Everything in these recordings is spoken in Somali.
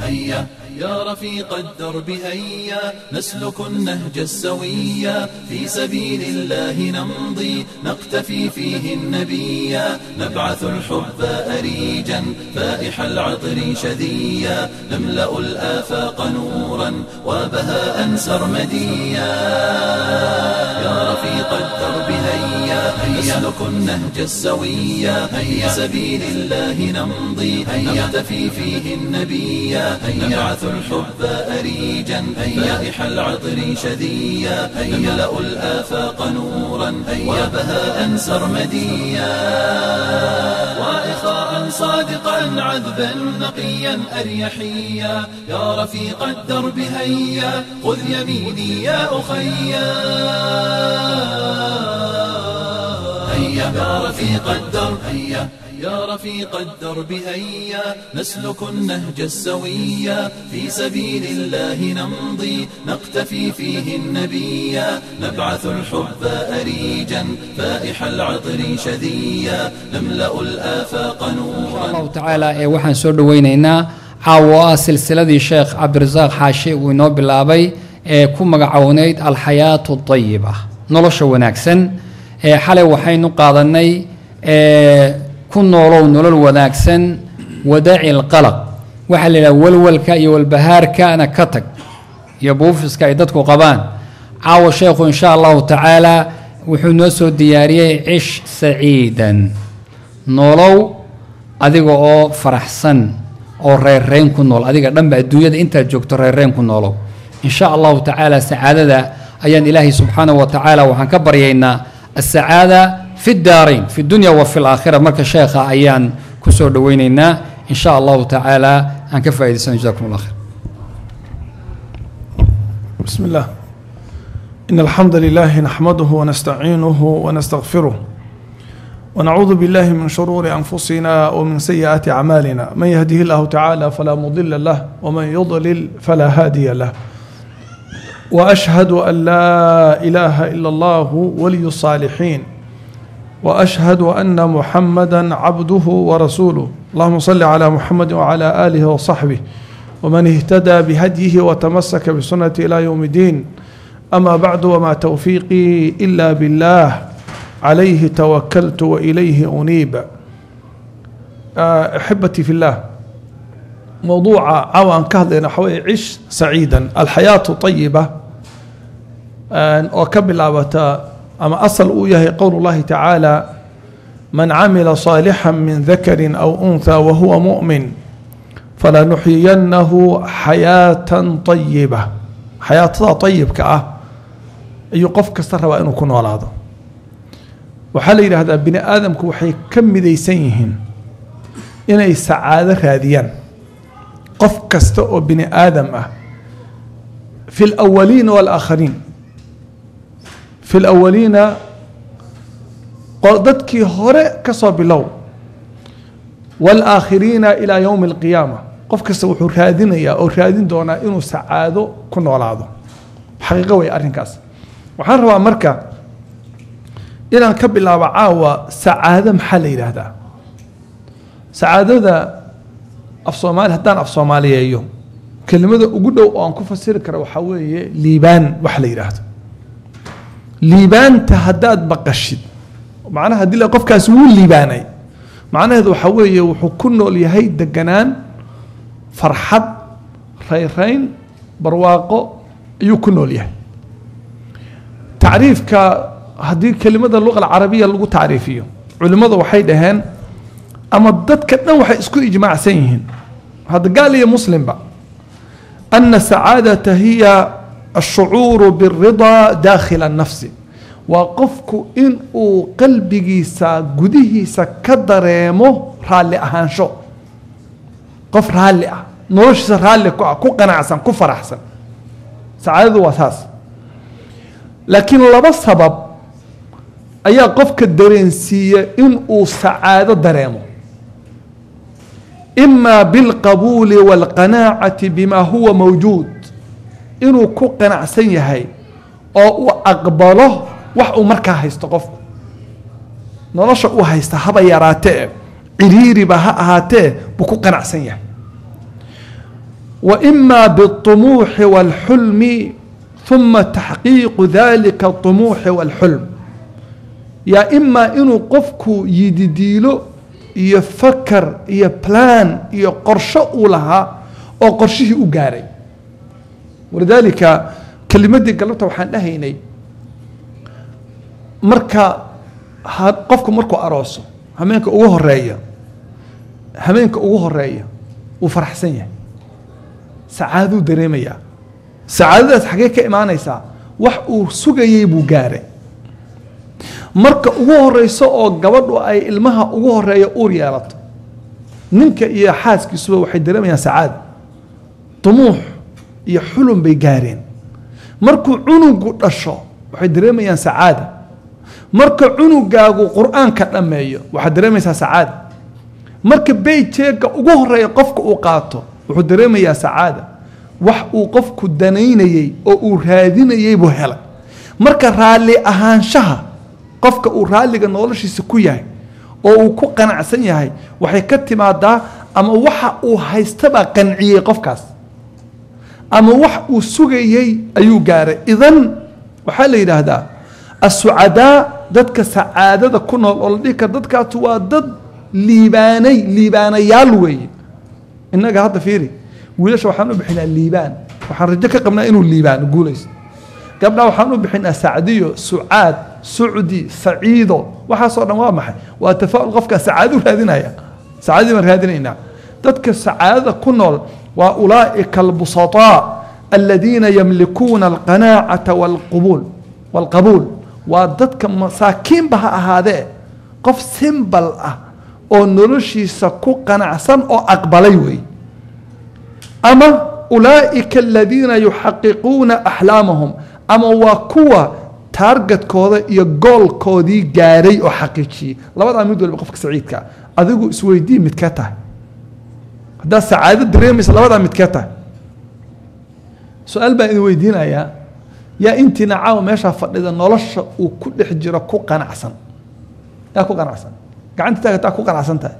هيا يا رفيق الدرب هيا نسلك النهج السويا في سبيل الله نمضي نقتفي فيه النبيا نبعث الحب أريجا فائح العطر شذيا نملأ الآفاق نورا وبهاء سرمديا يا رفيق الدرب هيا نسلك النهج السويا في سبيل الله نمضي نقتفي فيه النبيا نبعث الحب أريجا فائح العطر شذيا نملأ الآفاق نورا وبهاء سرمديا وإخاء صادقا عذبا نقيا أريحيا يا رفيق الدرب هيا خذ يميني يا أخيا هيا يا رفيق الدرب هيا يا رفيق الدرب هيا نسلك النهج السويا في سبيل الله نمضي نقتفي فيه النبيا نبعث الحب أريجا فائح العطر شذيا نملأ الآفاق نورا الله تعالى وحن سو دوينينا عاوا سلسلة الشيخ عبد الرزاق حاشي ونو بلابي ku magacawneyd alxayaatu ayiba nolosha wanaagsan xalay waxaynu qaadanay ku noolow nolol wanaagsan wadaaci alqalaq waxa la yiraahdaa walwalka iyo walbahaarka ana ka tag iyo buufiska ay dadku qabaan caawa sheekhu insha Allah taala wuxuu noo soo diyaariyay cish saciidan nolow adiga oo faraxsan oo reereen ku nool adiga dhanba adduunyada inta joogto reereen ku noolow إن شاء الله تعالى سعادة أيان إلهي سبحانه وتعالى وحن كبرينا السعادة في الدارين في الدنيا وفي الآخرة مركز شيخة أيان كسور دوينينا إن شاء الله تعالى أن كفى إذن جزاكم الله خير. بسم الله. إن الحمد لله نحمده ونستعينه ونستغفره ونعوذ بالله من شرور أنفسنا ومن سيئات أعمالنا من يهده الله تعالى فلا مضل له ومن يضلل فلا هادي له وأشهد أن لا إله إلا الله ولي الصالحين وأشهد أن محمدا عبده ورسوله اللهم صل على محمد وعلى آله وصحبه ومن اهتدى بهديه وتمسك بسنته إلى يوم الدين أما بعد وما توفيقي إلا بالله عليه توكلت وإليه أنيب. أحبتي في الله موضوع عوان كهذا نحوي عيش سعيدا الحياة طيبة وكبل أما أصل أويه قول الله تعالى من عمل صالحا من ذكر أو أنثى وهو مؤمن فلنحيينه حياة طيبة حياة طيب يقف كسر وأنه كن ولاده وحال هذا بني آدم كوحي كم ذيسينهن إني سعادة هاديا قف كستو بني آدم في الأولين والآخرين في الأولين قادتك هراء كصاب لو والآخرين إلى يوم القيامة قف كستو حرادين يا أو حرادين دونا إنه سعادة كن ولاده حقيقة ويأرنكاس وحروا مركا إلى كبل عاوة سعادة محل هذا سعادة أفصومال هتان أفصومالية يوم كلمة أقوله أن كفسر كرو حوي ليبان وحلي هذا ليبان تهداد بقشد معناها هدي لقف كاسمول ليباني معناها هذا حوي وحكونه لهي الدجنان فرحة خيرين برواقه يكونوا ليه تعريف ك هذه كلمة اللغة العربية اللي تعريفيه علماء وحيد هن أما ضد كتنا وحي اسكو إجماع سينهن هذا قال لي مسلم بقى أن السعادة هي الشعور بالرضا داخل النفس وقفك إن قلبي سجده سكدريمه رالي أهانشو قف رالي نوش رالي كو قناعسن كفر أحسن سعادة وثاث لكن لبا سبب أي قفك الدرنسية إن سعادة دريمه إما بالقبول والقناعة بما هو موجود إنه كو قناع سيهي أو أقبله وحو مركا هيستقفه نرشا او هيستحبا يراتي عريري بها هاتي بكو قناع سيهي وإما بالطموح والحلم ثم تحقيق ذلك الطموح والحلم يا إما إنه قفك يديله يفكر يبلان يقرشأ لها أو قرشه أجاري ولذلك كلمة دي قلبتها وحان لهيني مركا قفك مركو أراسه همينك أوه الرأي همينك أوه الرأي وفرح سنية سعادو دريمية سعادة حقيقة إيمانيسا وحو سوغي بوغاري marka ugu horeyso oo gabadhu ay ilmaha ugu horeeyo uur yeelato ninka iyo xaaskiisuba waxay dareemayaan sacaad طموح iyo xulum bay gaareen markuu cunugu dhasho waxay dareemayaan sacaad marka cunugaagu quraanka dhameeyo waxa dareemaysaa sacaad marka bayteega ugu horeeyo qofka uu qaato wuxuu dareemayaa sacaad wax uu qofku danaynayay oo uu raadinayay buu helay marka raali ahaanshaha qofka uu raaliga noloshiisa ku yahay oo uu ku qanacsan yahay waxay ka timaadaa ama waxa uu haystaba qanciyay qofkaas ama wax uu sugayay ayuu gaaray idan waxa la yiraahdaa as-su'ada dadka saadada ku nool oo dhika dadkaas waa dad liibaanayaal weey inaga hadda fiiri wiilasha waxaan u bixinaa liibaan waxaan rajo ka qabnaa inuu liibaan guulaysto gabdhaha waxaan u bixinaa saacadiyo sucaad سعودي سعيدو وحصل نوامح وتفاؤل قفك سعادة هذين سعادة من هذين تذكر السعادة كنول وأولئك البسطاء الذين يملكون القناعة والقبول وذاتك مساكين بها هذا قف سيمبل أو نرشي سكو قناعسان أو أقبليوي أما أولئك الذين يحققون أحلامهم أما وكوا تارجت كودا iyo goolkoodii gaaray oo xaqiijiyay labada mid walba qofka saciidka adigu isweydii mid ka tahay hada saacada dareemaysa labada mid ka tahay su'aal baan idin weydiinayaa yaa intina caaw meesha fadhida nolosha uu ku dhex jiro ku qanacsan yaa ku qanacsan gacanta taagta ku qanacsan tahay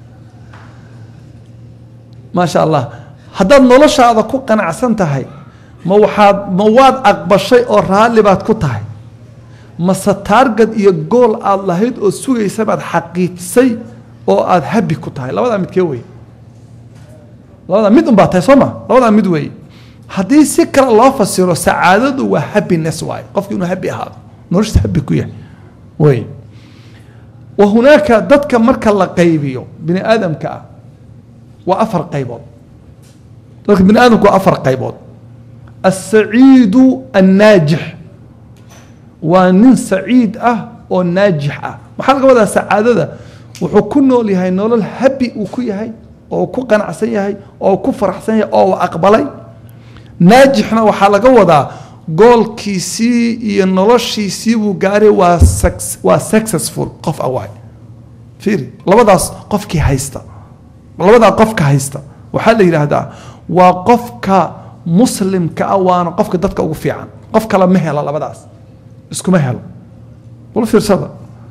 ma sha Allah hada noloshaada ku qanacsan tahay ma waad aqbashay oo raali baad ku tahay mase target iyo goal aad lahayd oo sugaysa baad xaqiijisay oo aad happy ku tahay labada mid kee way labada mid un baa tahay Soomaa labada mid way haddii si kale loo fasiro sacaadadu waa happiness way qofku inuu happy ahaado noloshiisa happy ku yahay way وهناك dadka marka la qaybiyo bini aadamka waa afar qaybood dadka bini aadamku waa afar qaybood السعيد الناجح وان سعيد او ناجح maxaa laga wadaa sacaadada wuxuu ku nool yahay nolol happy uu ku yahay oo ku qanacsan yahay oo ku faraxsan yahay oo aqbalay naajixna waxa laga wadaa goolkiisii iyo noloshiisii uu gaaray waa successful qof awaay fiiri labadaas qofkii haysta labada qofka haysta waxa la yiraahdaa waa qofka مسلم كأوان قفك دتك أو في عن قفك لما هلا لا بدأس اسكو ما هلا ولا في رصادة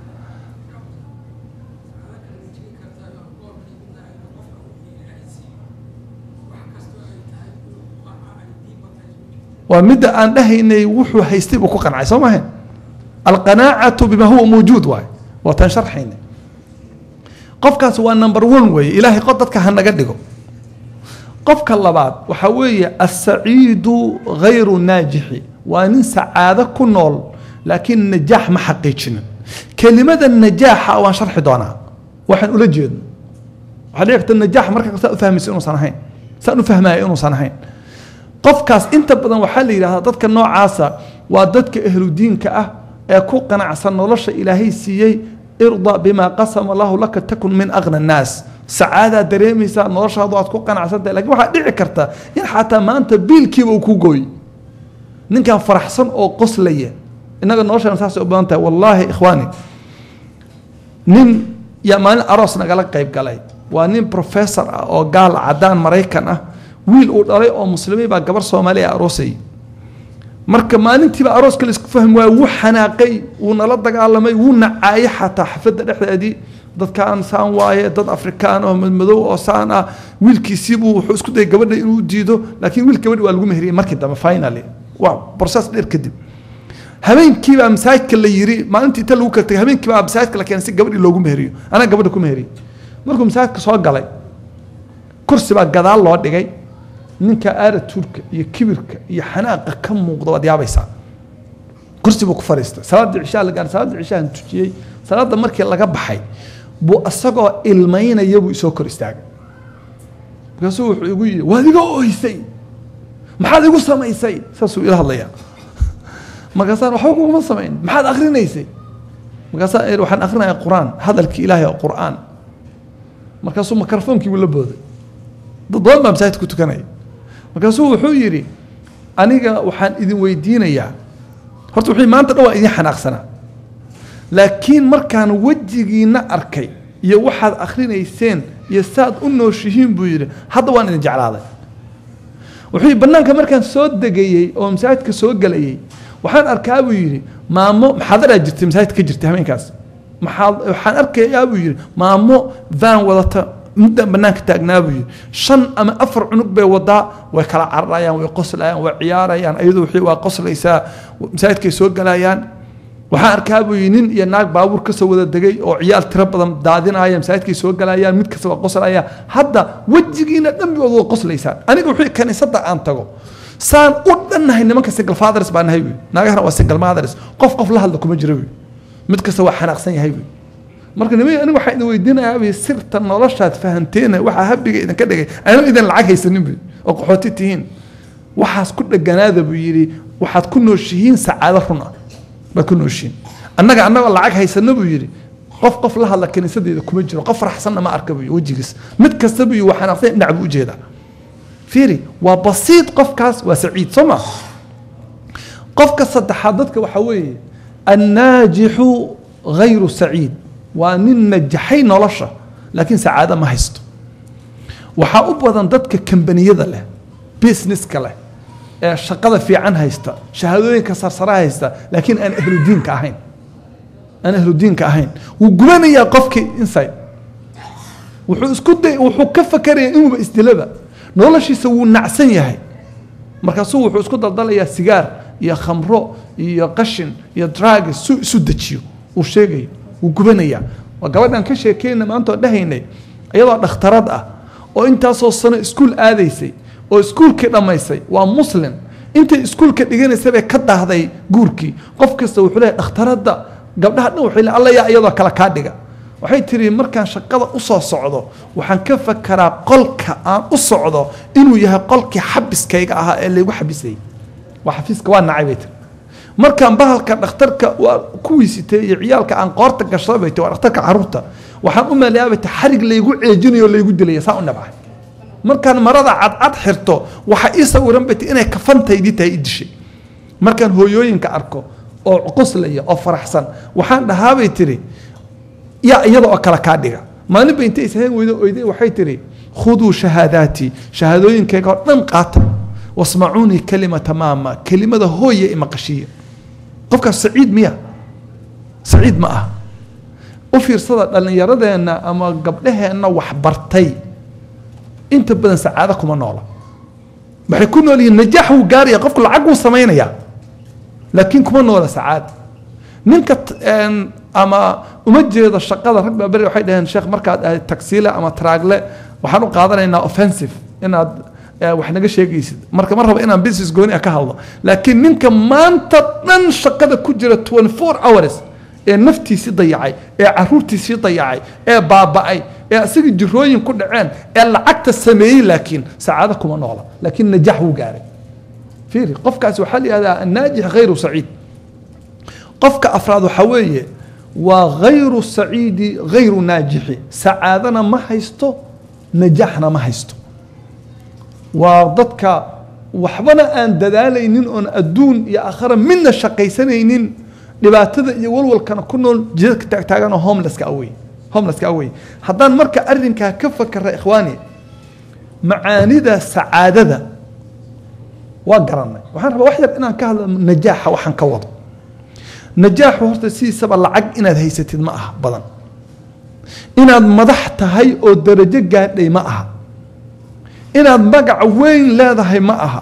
ومدة أن نهي إنه يوحو هيستيب وكوكا عيسى ما هي القناعة بما هو موجود واي وتنشر حين قفك سواء نمبر 1 واي إلهي قدتك هنقدقه قفك الله بعد وحوي السعيد غير الناجح وان سعاده كنول لكن النجاح ما حقيقتنا كلمه النجاح او شرح دونا waxaan ula jeedno waxa leeyahay النجاح marka ka fahmayso inuu sanahayn saan u fahmaayo inuu sanahayn qofkaas inta badan waxa la yiraahdaa dadka noocaasa waa dadka ahlu diinka ah ee ku qanacsan nolosha ilaahay siiyay irda bima qasama Allah laka takun min aghna an-nas سعادة دريميسا نورشها ضوات كو قناعسنتها لكن waxaa dhici karta in xataa maanta biilkiiba uu ku gooy ninkan faraxsan oo qoslaya inaga noloshan saas u badan tahay wallahi ikhwani nin yamaan aroos nagala qayb galay waa nin professor ah oo gaal cadaan Mareykan ah wiil uu dhalay oo muslimiin baa gabar Soomaali ah aroosay marka maalintiiba arooska la isku fahmi waa wuu xanaaqay wuu nala dagaalamay wuu nacaayay xataa xafladda dhexdeedii dadkaan saan waaye dad afrikaan oo madow oo saan ah wiilkiisiibuu wuxuu isku dayay gabadha inuu diido laakiin wiil gabadhi waa lagu meheriyey markii dambe finally waa process dheer kadib habeenkii baa masaajidka la yiri maalintii inta lagu kala tagay habeenkii baa masaajidka la keenay si gabadhi loogu meheriyo anaga gabadha ku meheriyey markuu masaajidka soo galay kursi baa gadaal loo dhigay ninka aaratuurka iyo kibirka iyo xanaaqa ka muuqda waad yaabaysaa kursi buu ku fariistay salaadii cishaa la gaar salaadii cishaa tujiyey salaada markii laga baxay buu asagoo ilmaynaya buu isoo kor istaagay markaasuu wuxuu igu yidhi waad iga oohisay maxaad igu samaysay saasuu ila hadlayaa markaasaan waxba kuguma samayn maxaad akrinaysay markaasaan waxaan akrinayaa qur-aan hadalkii ilaahay oo qur-aan markaasuu mikrofoonkii buu la booday dad badan baa masaajid ku tukanaya markaasuu wuxuu yidhi aniga waxaan idin weydiinayaa horta wuxuu maanta dhan waa idin xanaaqsanaa laakiin markaan wejigiina arkay iyo waxaad akrinayseen iyo saad u nooshihiin buu yidhi hadda waan idin jeclaaday wuxuu banaanka markaan soo degayey oo masaajidka soo galayay waxaan arkaa buu yidhi maamo maxaadaraa jirtay masaajidka ka jirtay habeenkaas waxaan arkayaa buu yidhi maamo van wadata muddan banaanka taagnaa buu yidhi 5 ama 4 cunug bay wadaa way kala cararayaan way qoslayaan way ciyaarayaan ayadoo wixii waa qoslaysaa masaajidkay soo galayaan waxaan arkaa buu yidhi nin iyo naag baabuur ka soo wada degay oo ciyaal tiro badan daadinaya masaajidkay soo galayaan mid kasta waa qoslaya hadda wejigiina dhanbigood waa qoslaysaan aniga wixii kaniisada aan tago saan u dhannahay nimanka single fathers baan nahay naagahana waa single mothers qof la hadla kuma jiro mid kasta waa xanaaqsan yahay marka niman aniga waxa idin weydiinayaa sirta noloshaad fahanteen waxa habiga idin ka dhigay ayna idin lacag haysanin oo qaxooti tihiin waxaas ku dhaganaada buu yiri waxaad ku nooshihiin saacado run ah ba ku nooshiin annaga lacag haysana buu yiri qof la hadla kaniisadeeda kuma jiro qof faraxsan ma arka buu wajigiis mid kasta buu waxaan aqsay dhinac buu jeeda fiiri waa basiid qofkaas waa saciid soma qofka saddexaad dadka waxa weeye الناجح غير سعيد وان نجحي نولشه لكن سعاده ما هيستو waxa u badan dadka kambaniyada leh business kale ee shaqada fiican haysta shahaadooyinka sarsara haysta laakiin aan ahlu diinka ahayn uu gubanaya qofki inside wuxuu isku day wuxuu ka fakaraya inuu isdilaba noloshiisa wuu nacsan yahay markaasuu wuxuu isku daldalayaa sigaar iyo khamro iyo qashin iyo drugs isu dajiyo uu sheegay uu gubanaya waa gabadhan ka sheekeynaa maanta dhahaynay iyadoo dhakhtarad ah oo intaasoo sano iskuul aadaysay oo iskuulkii dhammaysay waa muslim intay iskuulka dhiganaysay bay ka daahday guurkii qof kasta wuxuu leeyahay dhakhtaradda gabdhaha dhan waxay leeyahay alla yaa iyadoo kala kaa dhiga waxay tiri markaan shaqada u soo socdo waxaan ka fakaraa qolka aan u socdo inuu yahay qolkii xabiskayga ahaa ee lagu xabisay waa xafiiska waa nacay bay tiri markaan bahalka dhakhtarka waa ku wiisitay iyo ciyaalka aan qoorta gashay bay tiri waa dhakhtarka caruurta waxaan u maleeyaabay xarig laygu ceejinayo laygu dilay saa u nabay markaan marada cad xirto waxa ii sawiran bay inay kafantaydii tahay idishay markaan hooyooyinka arko oo qoslaya oo faraxsan waxaan dhahaabay tiri yaa iyada oo kala ka dhiga maalin bay intay isaheen weydo oyday waxay tiri khuduu shahaadaati shahaadooyinkayga oo dhan qaata wasmacuuni kalima tamaama kelimada hooye ima qashiya qofka saciid miya saciid ma ah u fiirsada dhalinyaradeenna ama gabdhaheenna wax bartay inta badan sacaado kuma noola waxay ku nool yihiin najaax uu gaaraya qofku lacag uu sameynaya laakiin kuma noola sacaad ninka ama uma jeedo shaqada rag baa bari waxay dhaheen sheekh markaad ahay taksiile ama traagle waxaan u qaadanaynaa offensive inaad wax naga sheegaysid marka mar raba inaan business gooni ka hadlo laakiin ninka maanta dhan shaqada ku jira 24 hours ee naftiisi dayacay ee caruurtiisi dayacay ee baaba'ay ee asiga jirooyin ku dhaceen ee lacagta sameeyay laakiin saacada kuma noola laakiin najax uu gaaray fiiri qofkaas waxa la yiraahdaa naajix ghayru saciid qofka afraad waxa weeye waa ghayru saciidi ghayru naajixi sacaadana ma haysto najaxna ma haysto waa dadka waxbana aan dadaalaynin oon adduun iyo aakhira midna shaqaysanaynin dhibaatada iyo walwalkana ku nool jidadka taagtaagan oo homelesska away haddaan marka arrinkaa ka fakara ikhwaani macaanida sacaadada وقرنا وحنا واحد إن كهذا نجاح وحن كوض نجاح وهرت سي سبع العق إن هي ستين معها بدن إن مدحت هاي أو درجة قاعد لي معها إن بقع وين لا هي معها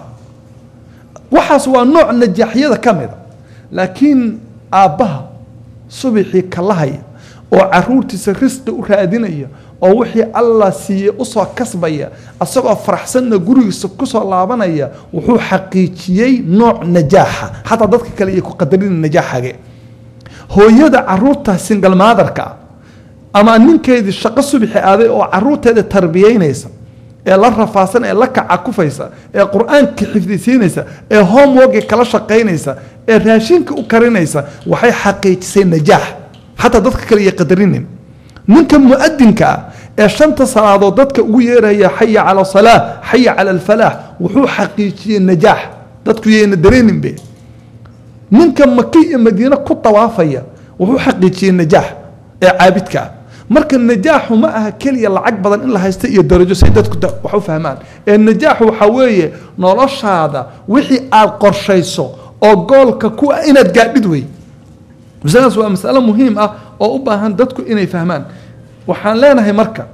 وحسوا نوع نجاح هذا كامل لكن أبها صبحي كلهي وعرورتي سرست وكادينية oo wixii Allah siiyay u soo kasbaya asagoo faraxsan gurigiisa ku soo laabanaya wuxuu xaqiijiyay nooc najaaxa hatta dadka kale ay ku qadarin najaaxaga hooyada caruurta single mother-ka ama ninkeedii shaqo subaxi aaday oo caruurteeda tarbiyeynaysa ee la rafaasan ee la kaca kufaysa ee quraanka xifdisiinaysa ee homework kala shaqeynaysa ee raashinka u karinaysa waxay xaqiijisay najaax hatta dadka kale ay qadarinin ninka muadinka ee shanta salaadood dadka ugu yeeraya hayya ala salaah hayya ala alfalah wuxuu xaqiijiyay najaax dadku yeena dareenin be ninka Makki iyo Madiina ku tawaafaya wuxuu xaqiijiyay najaax ee caabidka marka najaaxu ma aha kaliya lacag badan in la haysto iyo darajo si dadku wax u fahmaan ee najaaxu waxa weeye noloshaada wixii aad qorshayso oo goolka ku inaad gaadhid way مسألة waa mas'alo muhiim ah oo u baahan dadku inay fahmaan waxaan leenahay marka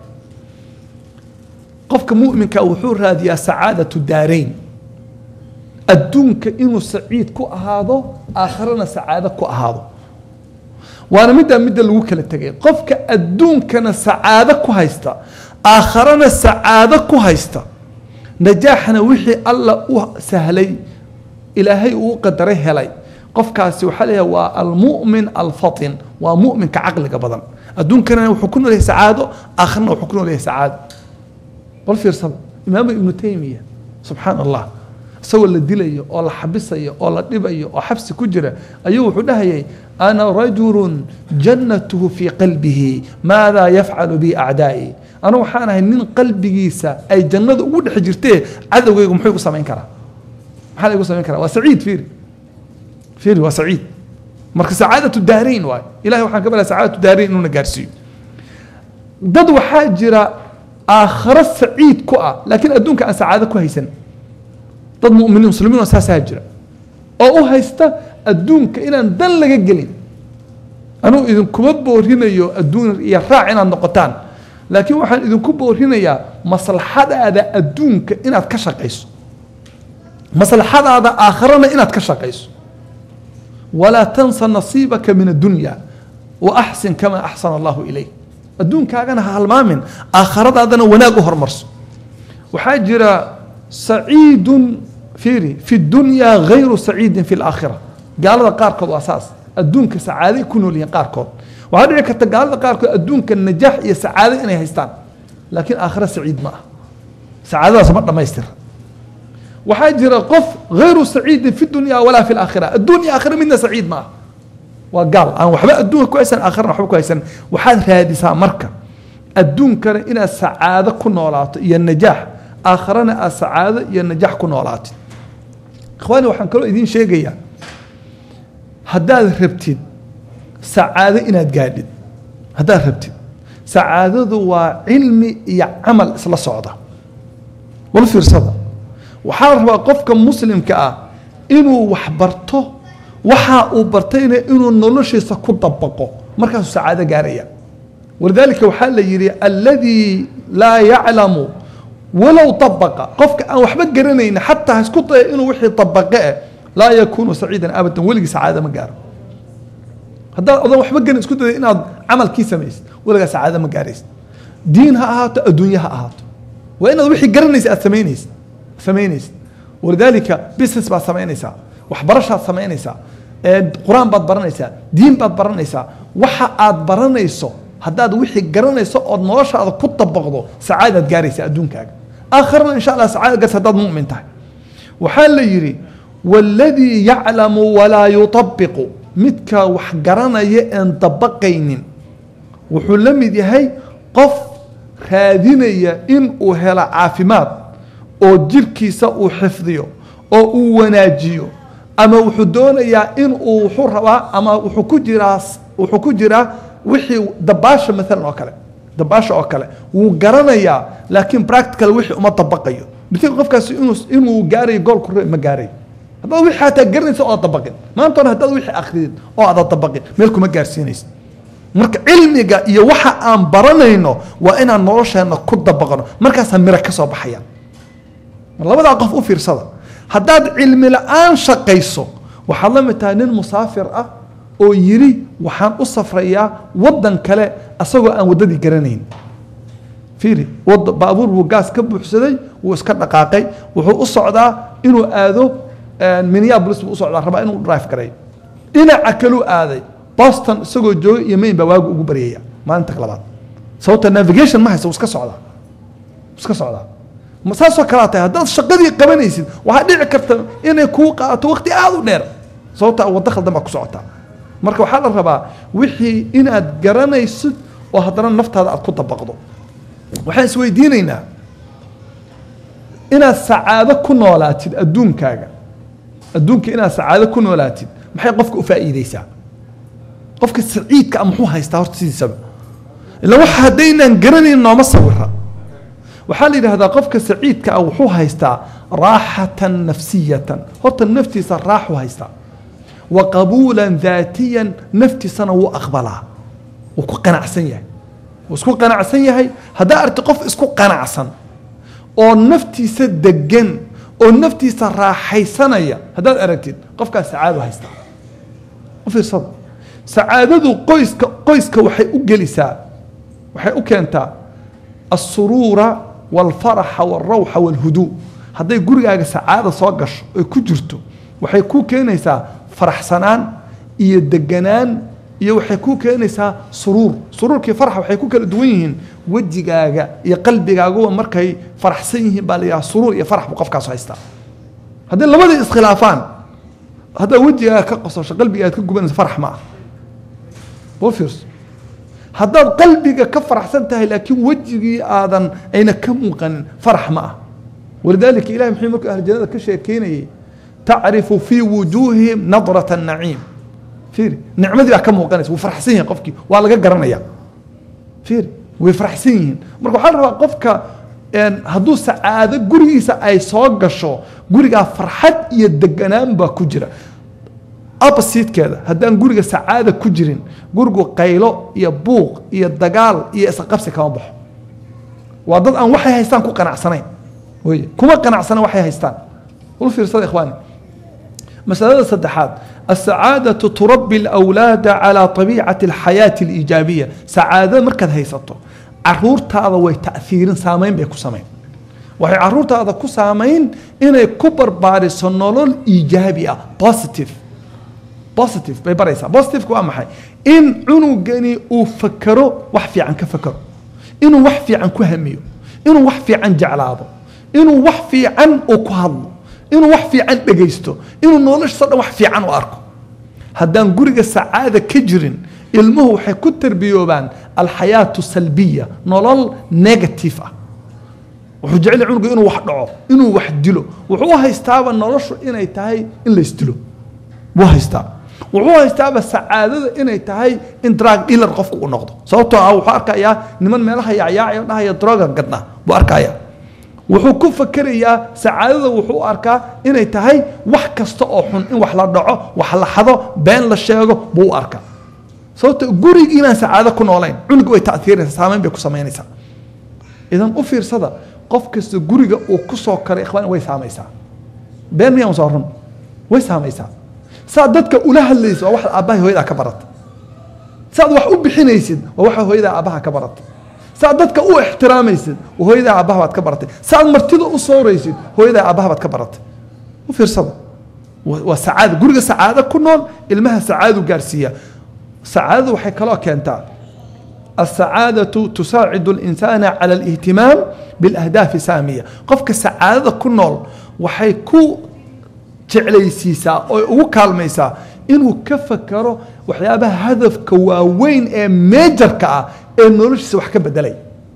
qofka mu'minka wuxuu raadiyaa sacaadatu daarayn adduunka inuu saciid ku ahaado aakhirana sacaado ku ahaado waana midda lagu kala tagay qofka adduunkana sacaado ku haysta aakhirana sacaado ku haysta najaaxna wixii alla u sahlay ilaahay uu qadaray helay qofkaasi waxa leeyahay waa almu'min alfatin waa mu'minka aqliga badan adduunkana wuxuu ku noolyahay sacaado aakhirna wuxuu ku noolyahay sacaado bal fiirsada imaam ibn taymiya subhanallah سوى اللي دليه ولا حبسيه ولا دبيه وحبس كجرة أيوه حداه أنا رجل جنته في قلبه ماذا يفعل بي أعدائي أنا وحنا هنين قلبي جيسا أي جنة ود حجرته عذا ويقوم حيقول سامين كرا حاله يقول سامين كرا وسعيد فيري وسعيد مركز سعادة الدارين واي إلهي وحنا قبل سعادة الدارين إنه نجارسي ضد وحاجرة آخر سعيد كوع لكن أدونك أن سعادة كويسة dad mu'miniin muslimiin oo saasa jira oo u haysta adduunka inaan dan laga gelin anuu idin kuma boorinayo adduun iyo raac inaad noqotaan laakiin waxaan idin ku boorinayaa maslaxadaada adduunka inaad ka shaqeyso maslaxadaada aakhirana inaad ka shaqeyso wala tansa nasiibaka min ad-dunya wa ahsin kama ahsana Allah ilayk adduunkaagana ha halmaamin aakhiradaadana wanaag u hormarso waxaa jira سعيد في الدنيا غير سعيد في الآخرة قال هذا قاركود أساس الدنيا كسعادة يكونوا لي قاركود وهذا كتر قال هذا قاركود الدنيا كالنجاح يا سعادة إنه يستان لكن آخرة سعيد ما سعادة سمعنا ما يستر وحاجر القف غير سعيد في الدنيا ولا في الآخرة الدنيا آخرة منا سعيد ما وقال أنا وحبا الدنيا كويسا آخرة وحبا كويسا وحاد هذه مركة الدنيا كان إن السعادة كنا ولا يا النجاح آخرنا السعادة ينجح كنولات إخواني وحن كلو إذين شيء جيا هذا ربتين سعادة إن تجادد هذا ربتين سعادة ذو علم يعمل إصلاح صعدة والفير صدى وحارب قفك مسلم كأ إنه وحبرته وحا وبرتين إنه نلش يسكت طبقه مركز السعادة جارية ولذلك وحال يري الذي لا يعلم ولو طبق قفك أو حبك جرنين حتى هسكت إنه وحي طبقه لا يكون سعيدا أبدا ولقي سعادة مجار هذا أظن حبك جرن سكت إنه عمل كيس ميس ولقي سعادة مجاريس دينها أهات الدنيا أهات وإنه وحي جرنيس ثمانيس ولذلك بيسنس بعد ثمانيسا وحبرشها ثمانيسا القرآن بعد برنيسا دين بعد برنيسا وحا برنيسو هذا وحي جرنيسو أو نوش هذا كتب بغضه سعادة جاريسة أدونك آخرنا إن شاء الله سعادة قد هذا مؤمن تاعي وحال يري والذي يعلم ولا يطبق متك وحجرنا يأن طبقين وحلم دي هاي قف خادنية إن أهل عافمات أو جلكيسة أو حفظيو أو وناجيو أما وحدون يا إن أو حروا أما وحكجراس وحي دباشة مثلا أكله دباشة أكله وقرنا يا لكن براكتيكال وحي وما طبقيه مثل قف كاس إنه جاري جول كره ما جاري هذا وحي حتى جرني سو طبقين ما أنت هذا وحي آخرين أو هذا طبقين ملكم ما جارسينيس مرك علمي جا يوحى أم برنينه وأنا نروش أنا كود طبقنا مركز مركز بحياة والله بدأ قف في رصادة هذا علمي الآن شقيسه وحلم تانين مسافر أو يري وحان أصفريا ودن كلا أسوأ أن وددي جرنين فيري بابور وقاس كب حسدي واسكت دقاقي وحو الصعدة إنه آذو مينيابوليس وصعدة ربع إنه درايف كراي إنا أكلوا آذي بوسطن سجوا جو يمين بواقع وجبرية ما أنت كلامات صوت النافيجيشن ما هيسوي وسك صعدة مسافة كراته هذا الشقدي قبل يصير وهذا عكرت إنه كوقة وقت آذو نير صوت ودخل دمك صعدة مركب حال الربع وحي إن جرنا يصير وهذا النفط هذا أكون طبقه waxaan isweydiinaynaa inaad sacaado ku noolaatid adduunka inaad sacaado ku noolaatid maxay qofka u faa'iideysaa qofka saciidka muxuu haystaa horta sidiisaba ila waxa haddaynan garanayn nooma sawira waxaa la yidhaahdaa qofka saciidka wuxuu haystaa raaxatan nafsiyatan horta naftiisa raaxu haystaa wa qabuulan daatiyan naftiisana wuu aqbalaa wuu ku qanacsan yahay وسكو قناع سيهاي هذا ارتقف اسكو قناع سن او نفتي سدجن او نفتي سراحي سنيا هذا ارتين قفك سعاده هيستا وفي صد سعاده قيسك وحي اجلسا وحي اكنتا السرور والفرح والروح والهدوء هذا يقول سعاده سو غش ku jirto waxay ku keenaysaa faraxsanaan iyo deganaan iyo waxay ku keenaysaa sururkii farxa waxay ku kala duwan yihiin wajigaaga iyo qalbigaaga markay faraxsan yihiin baa la surur iyo farx qofkaas haysta hadii labada iskhilaafaan hada wajigaaga ka qososho qalbigaaga ka gubanaysa farx ma bofirs hada qalbiga ka faraxsan tahay laakiin wajigii aadan ayna ka muuqan farx ma ولذلك إلهي محمد أهل الجنة كشيكيني تعرف في وجوههم نظرة النعيم فير نعمة ذي كم وقناس وفرحسين قفك والله قرنا يا فير وفرحسين مركو حال قفك إن هدو سعادة قريسة أي صاق شو قريقة فرحت يدقنان بكجرة أبسيط كذا هدان قريقة سعادة كجرين قرقو قيلو يبوق يدقال يسقفسك كمان وضد أن وحي هيستان كو قناع سنين كما قناع سنة وحي هيستان قولوا في رسالة إخواني مسألة الصدحات السعادة تربي الأولاد على طبيعة الحياة الإيجابية سعادة مركز هيسطو عرورت هذا وتأثير سامين بيكو سامين وهي عرورت هذا كو سامين إنه كبر باري سنولول إيجابية بوزيتيف بيبريسا بوزيتيف كو أما حي إن عنو جاني وفكروا وحفي عن كفكروا إنه وحفي عن كهميو إنه وحفي عن جعلاده إنه وحفي عن أكوهل إنه وحفي عن بجيسته إنه نولش صدق وحفي عن وأركو هدان قرق السعادة كجرين المه حيكون تربيوبان الحياة السلبية نولل نيجاتيفة وحجعل عنق إنه وحدعه إنه وحدله وهو هيستعب نولش إنه يتهي إلا يستله وهو هيستعب وهو هيستعب السعادة إنه يتهي إن دراج إلى الرقفق ونقضه صوته أو حركة يا نمن مالها يا يدراج قدنا وأركا يا wuxuu ku fakarayaa saacadada wuxuu arkaa inay tahay wax kasta oo xun in wax la dhaco wax la xado been la sheego buu arkaa sababta gurigiina saacada ku noolayn cunug way taasiiraysaa saameyn bay ku sameynaysaa idan u fiirsada qof kasta guriga uu ku soo karay ikhwaan way saameysaa been miyaa soo run way saameysaa saa dadka ula hadlayso wax aabahay hooyada ka barat saad wax u bixinaysid wax hooyada aabaha ka barat سعدتك أو احتراميسد وهيدا أباه بعد كبرت سعد مرتده أصوريسد وهيدا أباه بعد كبرت وفي رصد وسعادة جورج سعادة كنون المها سعادة جارسية سعادة وحكلا كانت السعادة تساعد الإنسان على الاهتمام بالأهداف سامية قفك السعادة كنون وحيكو تعليسيسا وكالميسا إنه كفكروا وحيابها هدف كواوين ميجر النورش wax ka bedelay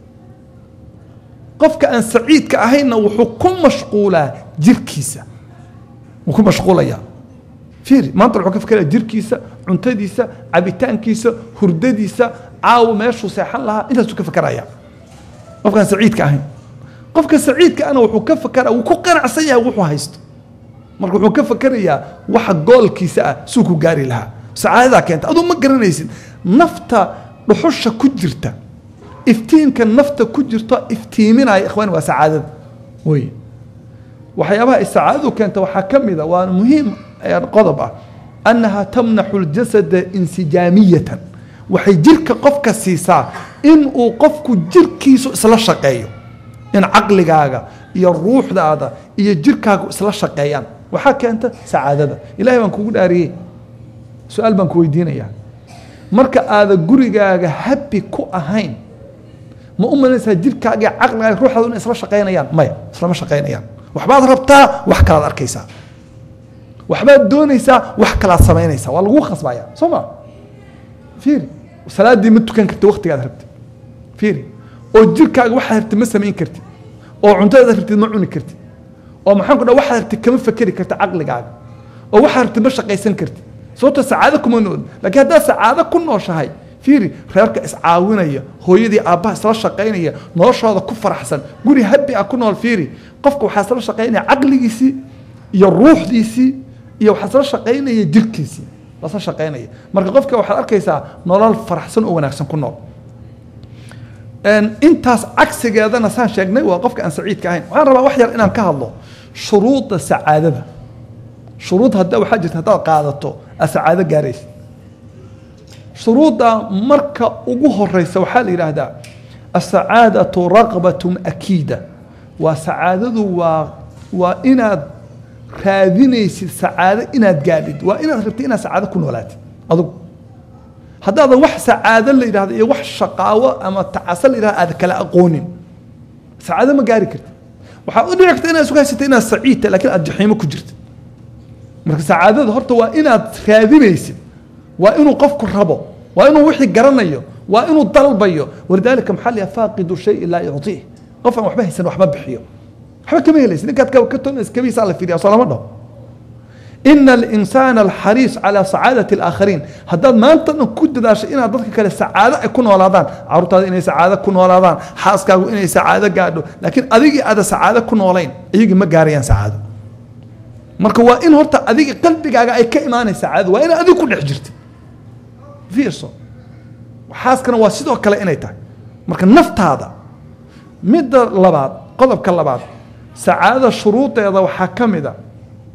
qofka aan saciid ka ahayna wuxuu ku mashquulaa jirkiisa wuxuu mashquulaya fiir maanta wuxuu ka fikiraa jirkiisa cuntadiisa cabitaankiisa hurdadiisa caaw meeshu seexan lahaa intaas uu ka fikiraya qofka aan saciid ka ahayn qofka saciidka ana wuxuu ka fakara uu ku qanacsan yahay wuxuu haysto marka wuxuu ka fakarayaa waxa goolkiisa ah suu ku gaari lahaa sacaadada keenta adoo ma garanaysid nafta dhuxusha ku jirta iftiinka nafta ku jirto iftiiminaya ikhwaan waa sacaadada way waxyaabaha sacaadadu keenta waxaa ka mid ah waa muhiim qodob ah annaha tamnaxu aljasada insijaamiyatan waxay jirka qofka siisaa in uu qofku jirkiisu isla shaqeeyo in caqligaaga iyo ruuxdaada iyo jirkaagu isla shaqeeyaan waxaa keenta sacaadada ilaahay baan kugu dhaariyey su-aal baan ku weydiinayaa marka aada gurigaaga happy ku ahayn ma u malaysaa jirkaaga iyo caqligaaga ruuxdaadu inay isla shaqeynayaan maya islama shaqeynayaan waxbaad rabtaa wax kalaad arkaysaa waxbaad doonaysaa wax kalaad samaynaysaa waa lagu khasbaya soo ma fiiri salaadii ma tukan karti waqtigaad rabtid fiiri oo jirkaaga waxaad rabtid ma samayn kartid oo cuntadaad rabtid ma cuni kartid oo maxaan ku dhaha waxaad rabtid kama fakeri kartid caqligaaga oo waxaad rabtid ma shaqaysan kartid sababto sacaado kuma nool laakiin haddaad sacaado ku nooshahay fiiri reerka iscaawinaya hooyadii aabbaha isla shaqaynaya noloshooda ku faraxsan guri habi ah ku nool fiiri qofka waxaa isla shaqaynaya caqligiisii iyo ruuxdiisii iyo waxaa isla shaqaynaya jirkiisii lasla shaqaynaya marka qofka waxaad arkaysaa nolol faraxsan oo wanaagsan ku nool intaas cagsigeedana saan sheegnay waa qofka aan saciidka ahayn waxaan rabaa wax yar inaan ka hadlo shuruuda sacaadada shuruud hadda waxaa jirta haddaad qaadato aad sacaado gaaraysa shuruudda marka ugu horeysa waxaa la yidhaahdaa asacaadatu raqbatun akiida waa sacaadadu waa inaad raadinaysid sacaado inaad gaadhid waa inaad rabtid inaad sacaado ku noolaatid adugu haddaadan wax sacaado la yidhahdo iyo wax shaqaawo ama tacasa la yidhahdo aad kala aqoonin sacaado ma gaari kartid waxaad u dhici karta inaad isku haysatay inaad saciidta laakiin aad jaxiimo ku jirtid marka sacaadada horta waa inaad raadinaysid waa inuu qofku rabo waa inuu wixii garanayo waa inuu dalbayo walidaalika maxaa liya faaqidu shay laa yucطiih qof aan waxba haysan waxba bixiyo waxba kama helaysid ninkaad ka toonaysa kabiisaa la fiiriya soo lama dhaho ina alinsaana alxariis calaa sacaadati alaakhariin haddaad maanta dhan ku dadaashay inaad dadka kale sacaado ay ku noolaadaan carruurtaada inay sacaado ku noolaadaan xaaskaagu inay sacaado gaadho laakiin adigii aada sacaado ku noolayn iyagii ma gaarayaan sacaado marka waa in horta adiga qalbigaaga ay ka imaanaysa sacaado waa inaad adigu ku dhex jirta fiirso xaaskana waa sidoo kale inay tahay marka naftaada midda labaad qodobka labaad sacaadada shuruudeeda waxaa ka mid a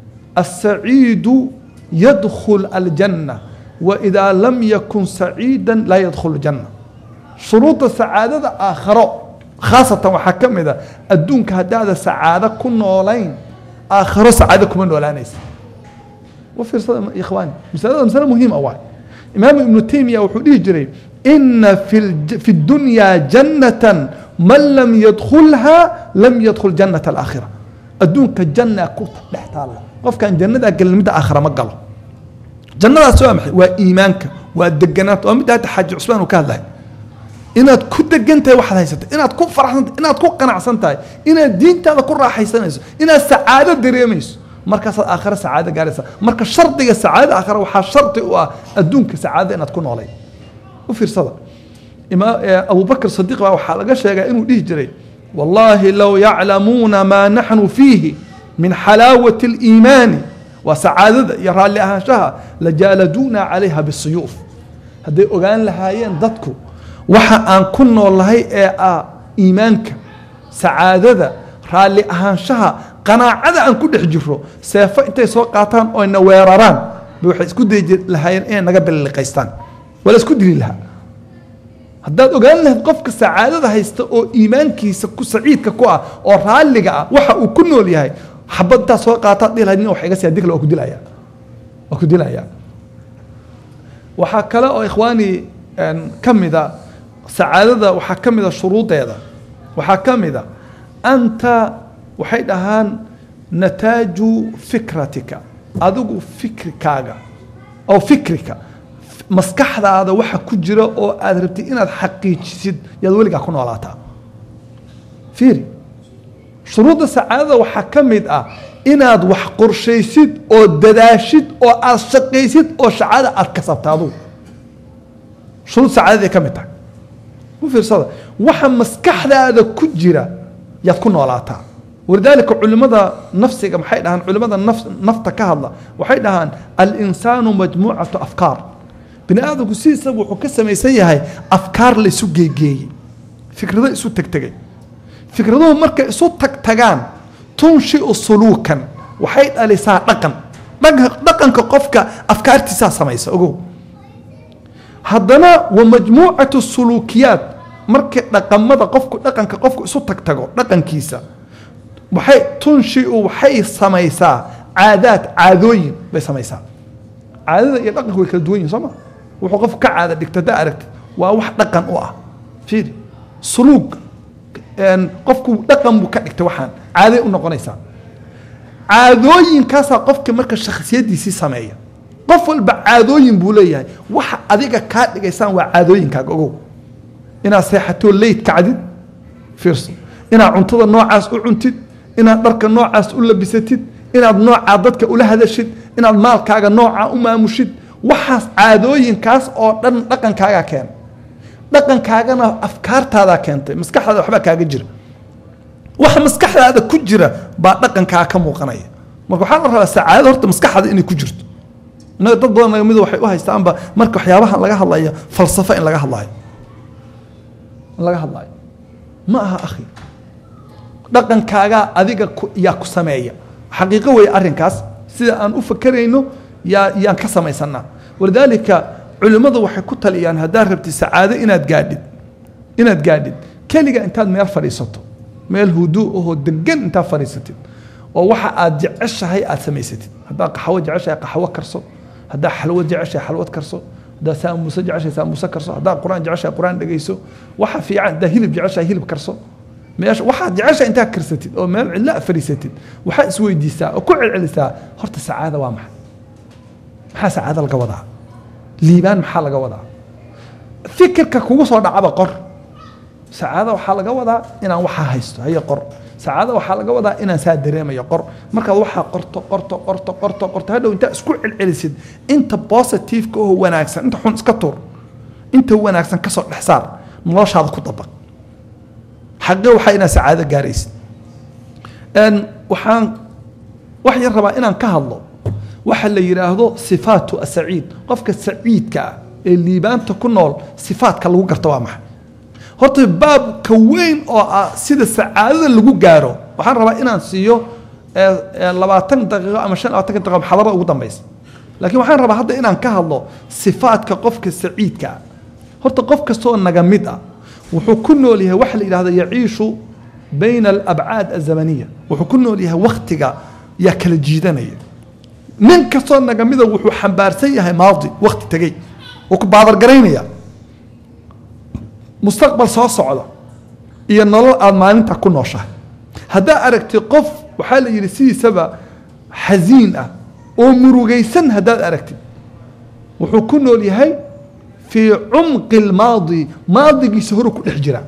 السعيد يدخل الجنة وإذا لم يكن سعيدا لا يدخل الجنة شروط السعادة آخر خاصة وحكم إذا الدونك هذا سعادة كن ولين آخر سعادة كن ولانيس وفي يا إخواني مسألة مهمة أول إمام ابن تيمية وحديه جري إن في الدنيا جنة من لم يدخلها لم يدخل جنة الآخرة الدونك الجنة كنت لحتالله قف كان جنة كلمة آخر ما قاله جنة سوامح وإيمانك والدجنات ومدة حج عثمان وكذا إن تكون دجنت واحد هيست إن تكون فرحان إن تكون قناع سنتاي إن الدين تاع كل راح يسنس إن السعادة دريميس مركز آخر سعادة جالسة مركز شرط السعادة آخر وحش شرط الدنك سعادة إن تكون عليه وفي صدق إما أبو بكر الصديق وحلقة شيء إنه ليه جري والله لو يعلمون ما نحن فيه من حلاوة الإيمان وسعادة يرى لها شها لجالدونا عليها بالسيوف هذي أغان لها ينددكو وحا أن كنا والله إيمانك سعادة رالي أهانشها قناعة أن كل حجره سيفا انت يسوقاتان أو إن ويراران بوحي اسكد لها إيه نقبل اللقيستان ولا اسكد لها haddaad ogaan lahayd qofka sacaadada haysta oo iimaankiisa ku saciidka ku ah oo raalliga ah waxa uu ku nool yahay xabaddaa soo qaataad dhihi lahayd nin wax iga sii adig waa ku dilaya waxaa kale oo ikhwaani ka mida sacaadada waxaa ka mida shuruudeeda waxaa ka mida anta waxay dhahaan nataaju fikratika adigu fikrikaaga oo fikrika maskaxdaada waxa ku jira oo aad rabtid inaad xaqiijisid yaad weligaa ku noolaataa fiiri shuruudda sacaadada waxaa ka mid ah inaad wax qorshaysid oo dadaashid oo aad shaqaysid oo sacaada aad kasabta adugu shuruud sacaadaday ka mid tahay u fiirsada waxa maskaxdaada ku jira يكون ولاتا ولذلك علماء نفسك محيد عن علماء نفط كهذا وحيد عن الإنسان مجموعة أفكار بني آدم كسيسة وحكسة يسيها أفكار لسوق جي فكرة ده سوق تكتجي فكرة ده مركز سوق تكتجان تنشئ سلوكا وحيد أليسا رقم كقفك أفكار تسع سمايسة أقول هذنا ومجموعة السلوكيات مركز رقم ماذا قفك رقم كقفك سوق تكتجو رقم كيسة وحي تنشئ وحي سمايسة عادات عادوين بسمايسة عادات يرقم هو كالدوين سما وحقف كعادة دكتور أركت وواحد رقم وقع فيدي سلوك ان قفك رقم وكدكت وحان عادة ونقنيسا عادوين كاسا قفك مركز شخصية دي سي سماية قفل بعادوين بوليه وح أديك كاد جيسان وعادوين كاجو إنا سيحتو ليت كعدد فيرسو إنا عنتظر نوع عاس عنتد إنا درك نوع عاس أول بستد إنا نوع عادتك أول هذا شد إنا المال كاجا نوع أما مشد وحاس عادوين كاس أو رقم كاجا كان رقم كاجا أفكار هذا كانت مسكح هذا وحبك كاجا جرا وح مسكح هذا كجرا بعد رقم كاجا موقنية مركو حاضر السعادة هرت مسكح هذا إني كجرت إنه تضل ما يمد وحي يستعنب مركو حيابها لقاها الله فلسفة إن لقاها الله ما أخي رقم كاجا أذيك يا كسمية حقيقة وهي أرنكاس سيدا أن أفكر إنه يا كسمة سنة ولذلك علماء وحي كتل يعني هدار ربتي سعادة إنها تجادد كلجة أنت ما فريسته ما الهدوء وهو دقن أنت فريستين ووحى أدعش هاي أسميستين هذا قحوة جعش قحوة كرسو هذا حلوة جعش حلوة كرسو هذا ساموسة جعش ساموسة كرسو هذا قرآن جعش قرآن دقيسو وحى في عند هيلب جعش هيلب كرسو ماشي واحد جعش أنت كرستين أو ما لا فريستين وحى سوي ديسا وكل العلسا هرت السعادة وامح محا سعادة القوضة ليبان محا القوضة فكر ككوس وضع عبقر سعادة وحال قوضة إن وحا هيستو هي قر سعادة وحال قوضة إن سادريما يقر مركز وحا قرط هذا وانت اسكوع العلسد انت بوزيتيف كو وناكسن انت حون اسكتور انت هو وناكسن كسر الحصار ملاش هذا كطبق حقه وحينا سعادة قاريس ان وحان وحي الربا إن كهالله وحل يراهدو صفات السعيد قفك السعيد كا اللي بان تكون صفات كاللو قرطوامح هرت باب كوين أو سيد السعادة اللي جارو وحن ربا إن سيو 20 دقيقة أما 20 دقيقة محاضرة وقدام بيس لكن وحن ربا هذا إن كهالله صفات كقفك السعيد كا هرت قفك سو النجمدة وحكونه لها وحل إلى هذا يعيش بين الأبعاد الزمنية وحكونه لها وقتك يأكل الجيدانية من كسر النجمدة وحو حنبارسيها ماضي وقت تجي وكبعض الجرينية مستقبل صعدة إيه النظر المعنى تكون نشة هذا أركت قف وحال يرسي سبا حزينة ومروجيسن هذا أركت وحكونه لهاي في عمق الماضي ماضي يسهروا كل حجرة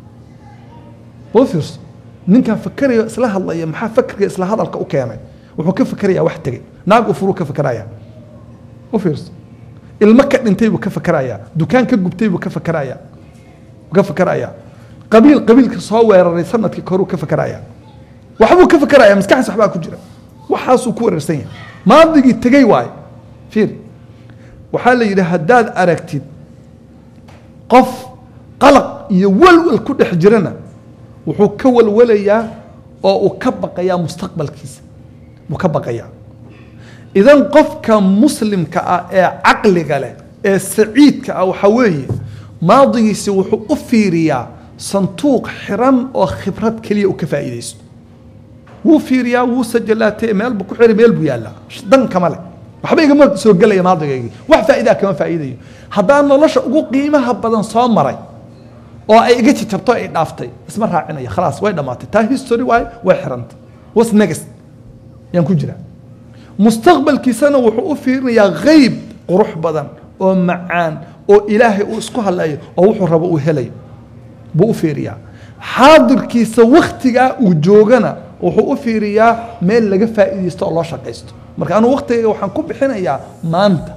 وفرس نكان فكر إصلاح الله يا محا فكر إصلاح هذا الكوكامة وحكي فكر يا واحد تجي ناقو فروك فكرايا وفرس المكة انتي وكفكرايا دكان كجبتي وكفكرايا وكفكرايا قبيل كصور الرسالة كيكرو كفكرايا وحبو كفكرايا مسكح صحبا كجرا وحاسو كور رسين ماضي تجي واي فير وحال يرى هداد أركتد قف قلق يولول كل حجرنا وحكول وليا أو كبقى يا مستقبل كيس مكبقى يا إذا قف كمسلم كعقل قاله السعيد كأو حويه ماضي يسوح أفيريا صندوق حرام أو خبرات كلية وكفايدس وفيريا وسجلات مال بكحر مال بيالا دن كماله وحبيبي ما سوق لي ماضي wax faa'iido kama faa'iidayo hadaan nolosha ugu qiimaha badan soo maray oo ay iga tabto ay dhaaftay isma raacinaya خلاص way dhamaatay taa history way xiranta was next yan ku jira mustaqbalkiisana wuxuu u fiirinayaa qayb qurux badan oo macaan oo ilaahay uu isku halayo oo wuxuu rabo uu helayo buu u fiiriyaa xaadirkiisa waqtiga uu joogana wuxuu u fiiriyaa meel laga faa'iideysto oo loo shaqeysto marka anu waqtiga waxaan ku bixinayaa maanta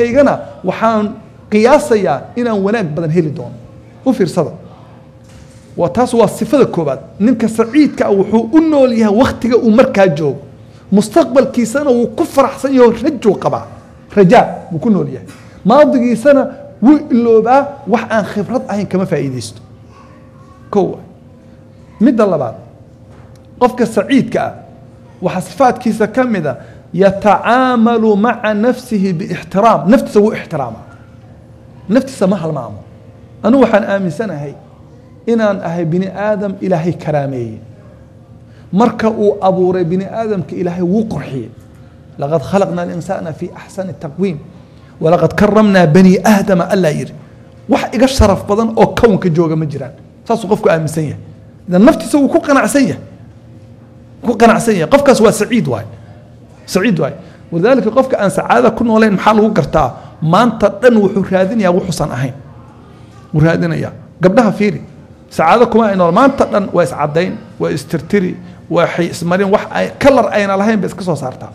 mustaqbalkaygana waxaan qiyaasayaa inaan wanaag badan heli doono u fiirsada وتاس والصفة كوبات نك سعيد كأوحو إنه ليها وقت ومركز جو مستقبل كيسانة وكفر أحسن يرجو قبع رجاء وكونه ليها ماضي سنة وإلو بقى وحقان خبرات أهين كما فايديستو كوة مد الله بعد قفك سعيد كأ وحصفات كيسا كمذا يتعامل مع نفسه باحترام نفسه احترامه نفسه محل معه أنا وحن آمن سنة هي إن أهي بني آدم إلهي كرامي مركأ أبو ري بني آدم كإلهي وقرحي لقد خلقنا الإنسان في أحسن التقويم ولقد كرمنا بني آدم ألا يري وح إيش شرف بدن أو كون كجوجا مجران ساسو قفك آمن سنة إذا نفسه كو قناع سنة كو قناع سنة قفك سوى سعيد واي سعيد واي ولذلك قفك أن سعادة كن ولا محل وقرتها ما أنت دن وحرادين يا وحسن أهين وحرادين يا قبلها فيري سعادة كما إنه ما أنت دن ويسعدين ويسترتري وحي اسمرين وح كلر أين لهين بس كسو صارتها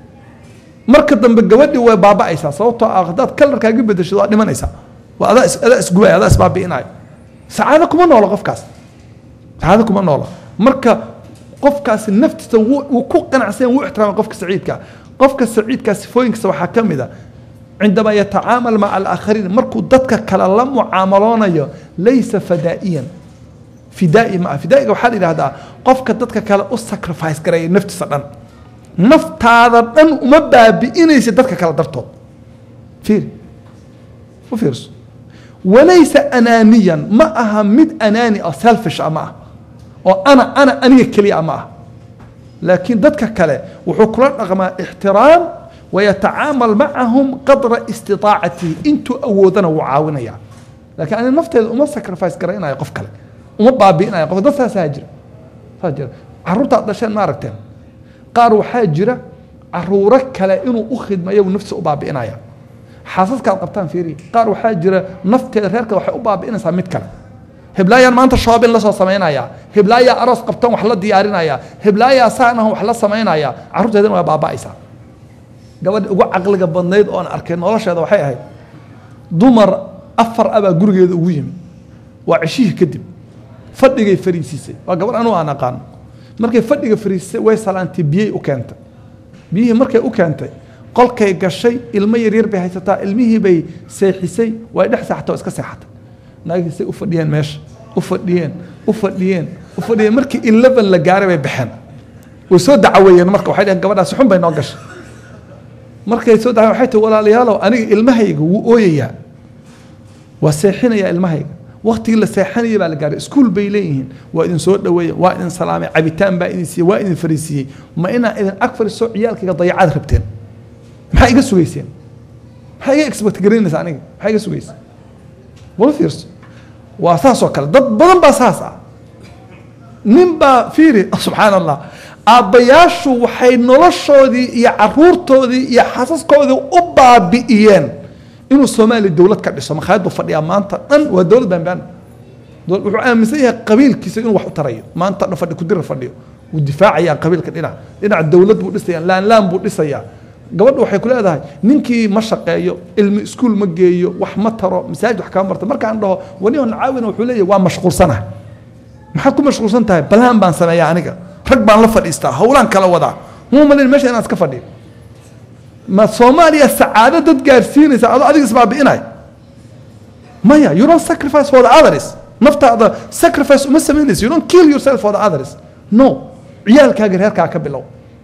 مركز دم بالجواد وبابا إيسا صوته أخذت كلر كاجيب بدش ضاد من إيسا وهذا إسجوا هذا أسباب بيناي سعادة كما نولا قفكاس سعادة كما نولا مركز قفكاس النفط وكو قناع سين واحترام قفك سعيد كا قفك السعيد كاسفوين كسو حكم ذا عندما يتعامل مع الآخرين مركو ضدك كلا معاملون ليس فدائيا فدائي مع فدائي وحال هذا قفك ضدك كلا أسكرفايس كراي نفط صدن نفط هذا أن ومبا بإنيس ضدك كلا درتو فير وفيرس وليس أنانيا ما أهمد أناني أو سلفش أماه وأنا أني كلي أماه لكن ضدك كلا وحكران رغم احترام ويتعامل معهم قدر استطاعته انتو أودنا وعاونا يعني لكن أنا نفترض وما سكرفايس كرينا يقف كلا وما بابينا يقف ضدها ساجر عرورتا عدشان ماركتين قاروا حاجرة عرورك كلا إنو أخذ ما يو نفسه بابينا يعني حاسس كالقبطان فيري قاروا حاجرة نفت ريرك وحي بابينا سامت كلا هبلايا ما أنت شابين لسه سمعنا يا هبلايا أرس قبطان وحلا ديارنا يا هبلايا سانه وحلا سمعنا يا عرورتا هذين وبابا إيسا قبل ugu caqliga badnayd oo aan arkay nolosheeda waxay ahayd dumar afar aba gurigeeda ugu yimid waa cishii kadib fadhigay fariisisay waa gabar anu aan aqaan markay fadhiga fariisay way salaantay biyay u keentay biyihii markay u keentay qolkay gashay ilmo yar yar bay haysataa ilmihii bay seexisay way dhex saxtay iska seexatay naagisay u fadhiyeen meesha u fadhiyeen markii 11 la gaaray bay baxeen way soo dacweeyeen marka waxay dhaheen gabadhaas xun bay noo gashay markay soo dhaxay waxay tii walaalayaal aniga ilmahayga wuu ooyayaa waa seexinaya ilmahayga waqtigii la seexanayay baa la gaaray iskuul bay leeyihiin waa idin soo dhaweeyay waa idin salaamay cabitaan baa idin siiyay waa idin fariisiyay ma inaa idin ag fariiso ciyaalkayga dayacaad rabteen maxaa iga sugayseen maxaa iga expect garaynaysaa aniga maxaa iga sugayseen wala fiirso waa saas oo kale dad badan baa saas ah nin baa fiiri subxaan allah aabbayaashu waxay noloshoodii iyo caruurtoodii iyo xasaskoodii u baabi'iyeen inuu Soomaali dawlad ka dhiso makhaayad buu fadhiyaa maanta dhan waa dawlad baan wuxuu aaminsan yahay qabiilkiisa inuu wax u tarayo maanta dhan fadhi ku dir fadhiyo uu difaacaya qabiilka dhinac dawlad buu dhisayaa laan buu dhisayaa gabadhu waxay ku leedahay ninkii ma shaqeeyo ilmi iskuul ma geeyo wax ma taro masaajid wax ka marta markaan dhaho waniyo nacaawina wuxuu leeyahay waa mashquulsanahay maxaad ku mashquulsan tahay balaan baan sameeyaa aniga rag baan la fadhiistaa howlaan kala wadaa muu malin meesha inaan iska fadhiyo ma Soomaaliya sacaado dad gaarsiinaysa adiga isbaabi'inay maya you don't sacrifice for the others naftaada sacrifice uma sameynayso you don't kill yourself for the others no ciyaalkaaga reerkaa ka bilow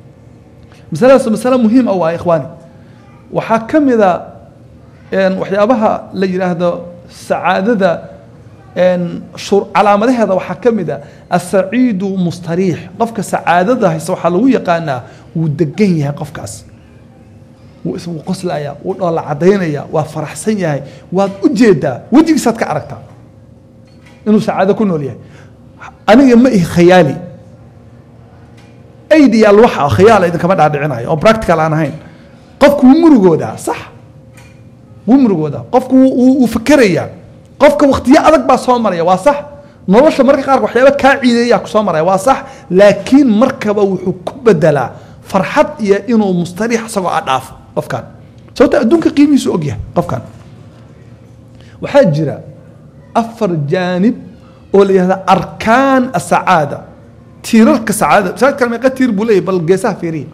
masala muhiim ah waa ikhwaani waxaa ka mid ah waxyaabaha la yiraahdo sacaadada على مدى هذا وحكمده السعيد مستريح قفك سعادة هي سوحة لو يقانا ودقيها قفكاس واسمه قصل يا ولا عدين يا وفرح سنيا وأجدا وجهك صدق عركتها إنه سعادة كله ليه أنا يمئي خيالي أيدي الوحى خيال إذا كمان عاد عناية أو براكتيكال أنا هين قفك ومرقو ده صح ومرقو ده قفك وفكرية قفك وقتيا أدق بسوا مريا واصح نروش مركب قارق وحياة كعيدية كسوا مريا واصح لكن مركبه وحكم بدلا فرحت يا إنه مستريح سقى عداف قفكان سوت أدونك قيمة سوقيه قفكان وحجرة أفر جانب اللي هذا أركان السعادة تيرك السعادة سعادة كلمة قتير بولي بل جيسها فيري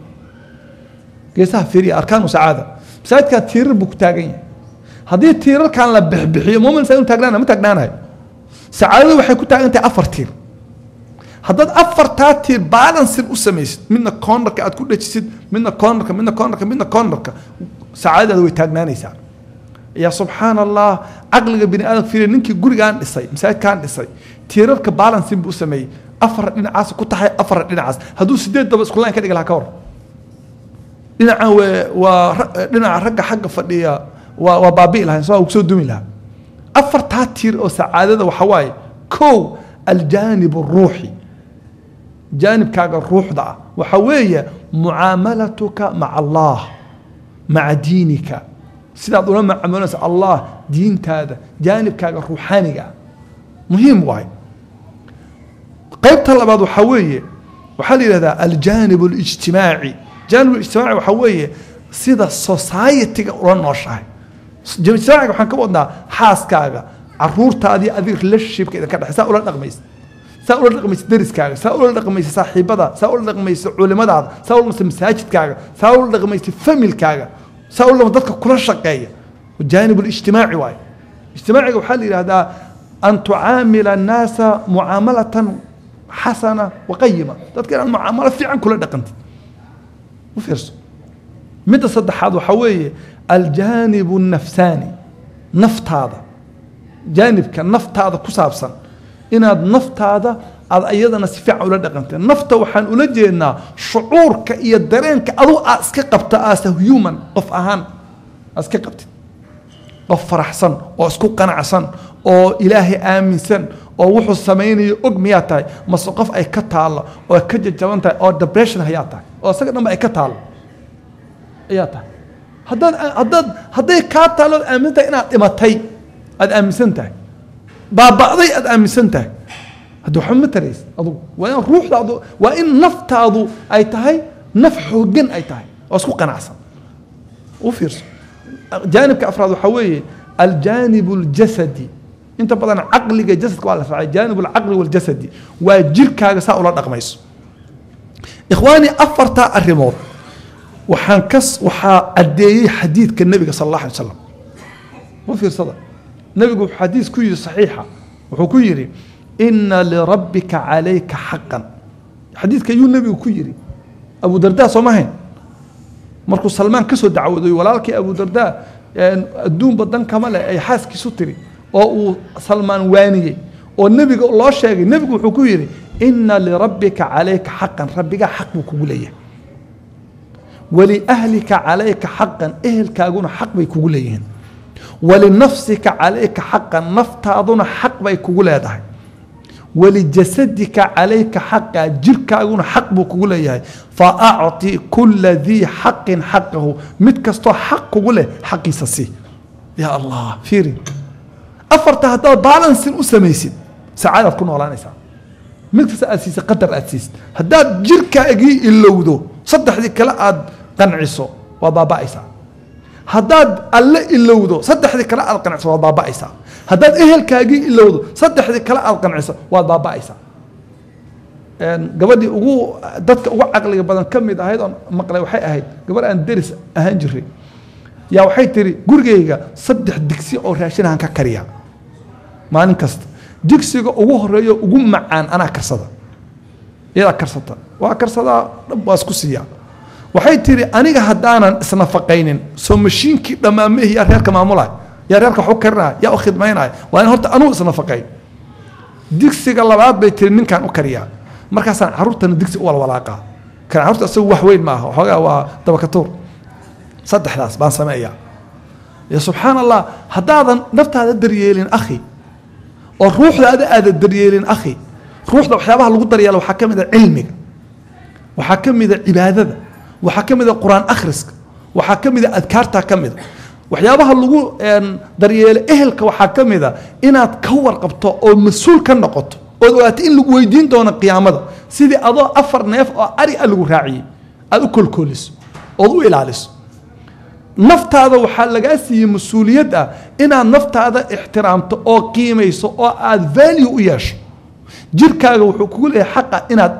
جيسها فيري أركان وسعادة سعادة كان تير بكتاجين هذه تير كان لبحبحية مو من سنة تاجنا ما تاجنا هاي سعادة وحيكون تاجنا أنت أفر تير هذا أفر تاتير بالانس الأسميس من كونرك أتكون تجسد من كونرك سعادة ذوي تاجنا نيسار يا سبحان الله عقل بني آدم في نينك جورجان الصي مساعد كان الصي تيرك بالانس الأسمي أفر لنا عاس كنت حي أفر لنا عاس هدول سديد دبس كلنا كده يقلها كور لنا لنا رجع حق فدية وبابي لها سواء وكسود دمي لها أفر تاتير أو سعادة وحواي كو الجانب الروحي جانب كاغا الروح ده وحوية معاملتك مع الله مع دينك سيدا دولان معاملة الله دين هذا جانب كاغا روحاني مهم واي قيب طلبات وحوية وحالي هذا الجانب الاجتماعي جانب الاجتماعي وحوية سيدا سوسايتي قران نوشاي جانب الاجتماعي وحان كبودنا حاس كاغا عرور تادي أذير لشيب كذا كذا سأقول لك نغميس سأقول لك نغميس درس كذا سأقول لك نغميس صاحب هذا سأقول لك نغميس علماء هذا سأقول لك مساجد كذا سأقول لك نغميس فميل كذا سأقول لك ضدك كل شقية والجانب الاجتماعي واي اجتماعي وحلي هذا أن تعامل الناس معاملة حسنة وقيمة تذكر المعاملة في عن كل دقنت وفرس متى صدح هذا حويه الجانب النفساني نفط هذا جانبك النفط هذا كسابسا إن النفط هذا أيضا نسفع ولا دقنت النفط وحن ولجينا شعورك يدرينك أدو أسكقبت آسه هيومن قف أهان أسكقبت قف فرحسن أو أسكو قنعسن أو إلهي آمنسن أو وحو السميني أقمياتاي مسوقف أي كتال أو كجد جوانتاي أو دبريشن هياتاي أو سكت نما أي كتال هياتاي هذا كتال آمنتاي إنا إماتاي أد آمنسنتاي بابعضي أد آمنسنتاي هذا حمد تريس أدو وإن روح أدو وإن نفط أدو أي تاي نفحه جن أي تاي أو أسكو قنعسن وفيرس جانب كأفراد حويه الجانب الجسدي انت بدنا عقلك جسدك ولا فعل جانب العقل والجسدي وجيرك هذا ساولا دقميس اخواني افرتا الريموت وحنكس وحا ادي حديث كالنبي صلى الله عليه وسلم وفي صدق نبي حديث كوي صحيحه وحو يري ان لربك عليك حقا حديث كيو النبي كويري ابو درداء سمعين markuu Salmaan ka soo dacwooday walaalkii Abu Darda adduun badan kama leh ay xaaskiisu tiri oo uu Salmaan waaniyay oo nabiga loo sheegay nabigu wuxuu ku yiri inna li rabbika alayka haqqan rabbiga xaq buu kugu leeyahay wali ahlika alayka haqqan ehelkaaguna xaq bay kugu leeyihiin wali nafsika alayka haqqan naftaaduna xaq bay kugu leedahay ولجسدك عليك حقا جركاغون حق بكوغله ياي فاعطي كل ذي حق حقه متكستو حق له حقي سسي يا الله فيري افرت هذا بالانس اسميسين سعاده تكون ولانيسا متكس اسيس قدر اسيس هذا جركاغي اللودو صدح ذي كلا اد قنعسو وبابايسا هذا الله اللودو صدح ذي كلا اد قنعسو وبابايسا هذا إهلكاجي إلا وضو صدق هذه كلا ألقن عيسى وضابا عيسى قبل وجو دتك وعقل بدن كم إذا هيدا مقلة وحي أهيد قبل أن درس أهنجري يا وحي تري جورجيجا صدق دكسي أو راشين هنك كريا ما نكست دكسي وجوه ريو وجوم معان أنا كرصدا إذا كرصدا وكرصدا باسكوسيا وحي تري أنا هدانا سنفقين سومشين كده ما مه يا ريال كمامولا يا ريالك حكرنا يا أخذ مايناي وأنا هرت أنو سنفقين دكسي قال الله بيتر من كان أكريا مركز عروت أنا دكسي أول ولاقة كان عروت أسوي وحوين معه حاجة وتبكتور صدق ناس بان سمايا يا سبحان الله هذا نفت هذا الدريالين أخي والروح هذا الدريالين أخي روح لو حيابها لو دريال وحكم إذا علمك وحكم إذا عبادة وحكم إذا القرآن أخرسك وحكم إذا أذكارتها كم إذا waxyaabaha lagu daryeelo ehelka waxa kamida inaad ka warqabto oo mas'uul ka noqoto oo ogaato in lagu weydiin doono qiyaamada sidii adoo afar neef oo ari lagu raaciyay aad u kolkoliso oo u ilaaliso naftaada waxa laga siiyay mas'uuliyad ah inaad naftaada ixtiraamto oo qiimeyso oo aad value u yeesho jirkaaga wuxuu kugu leeyahay xaqa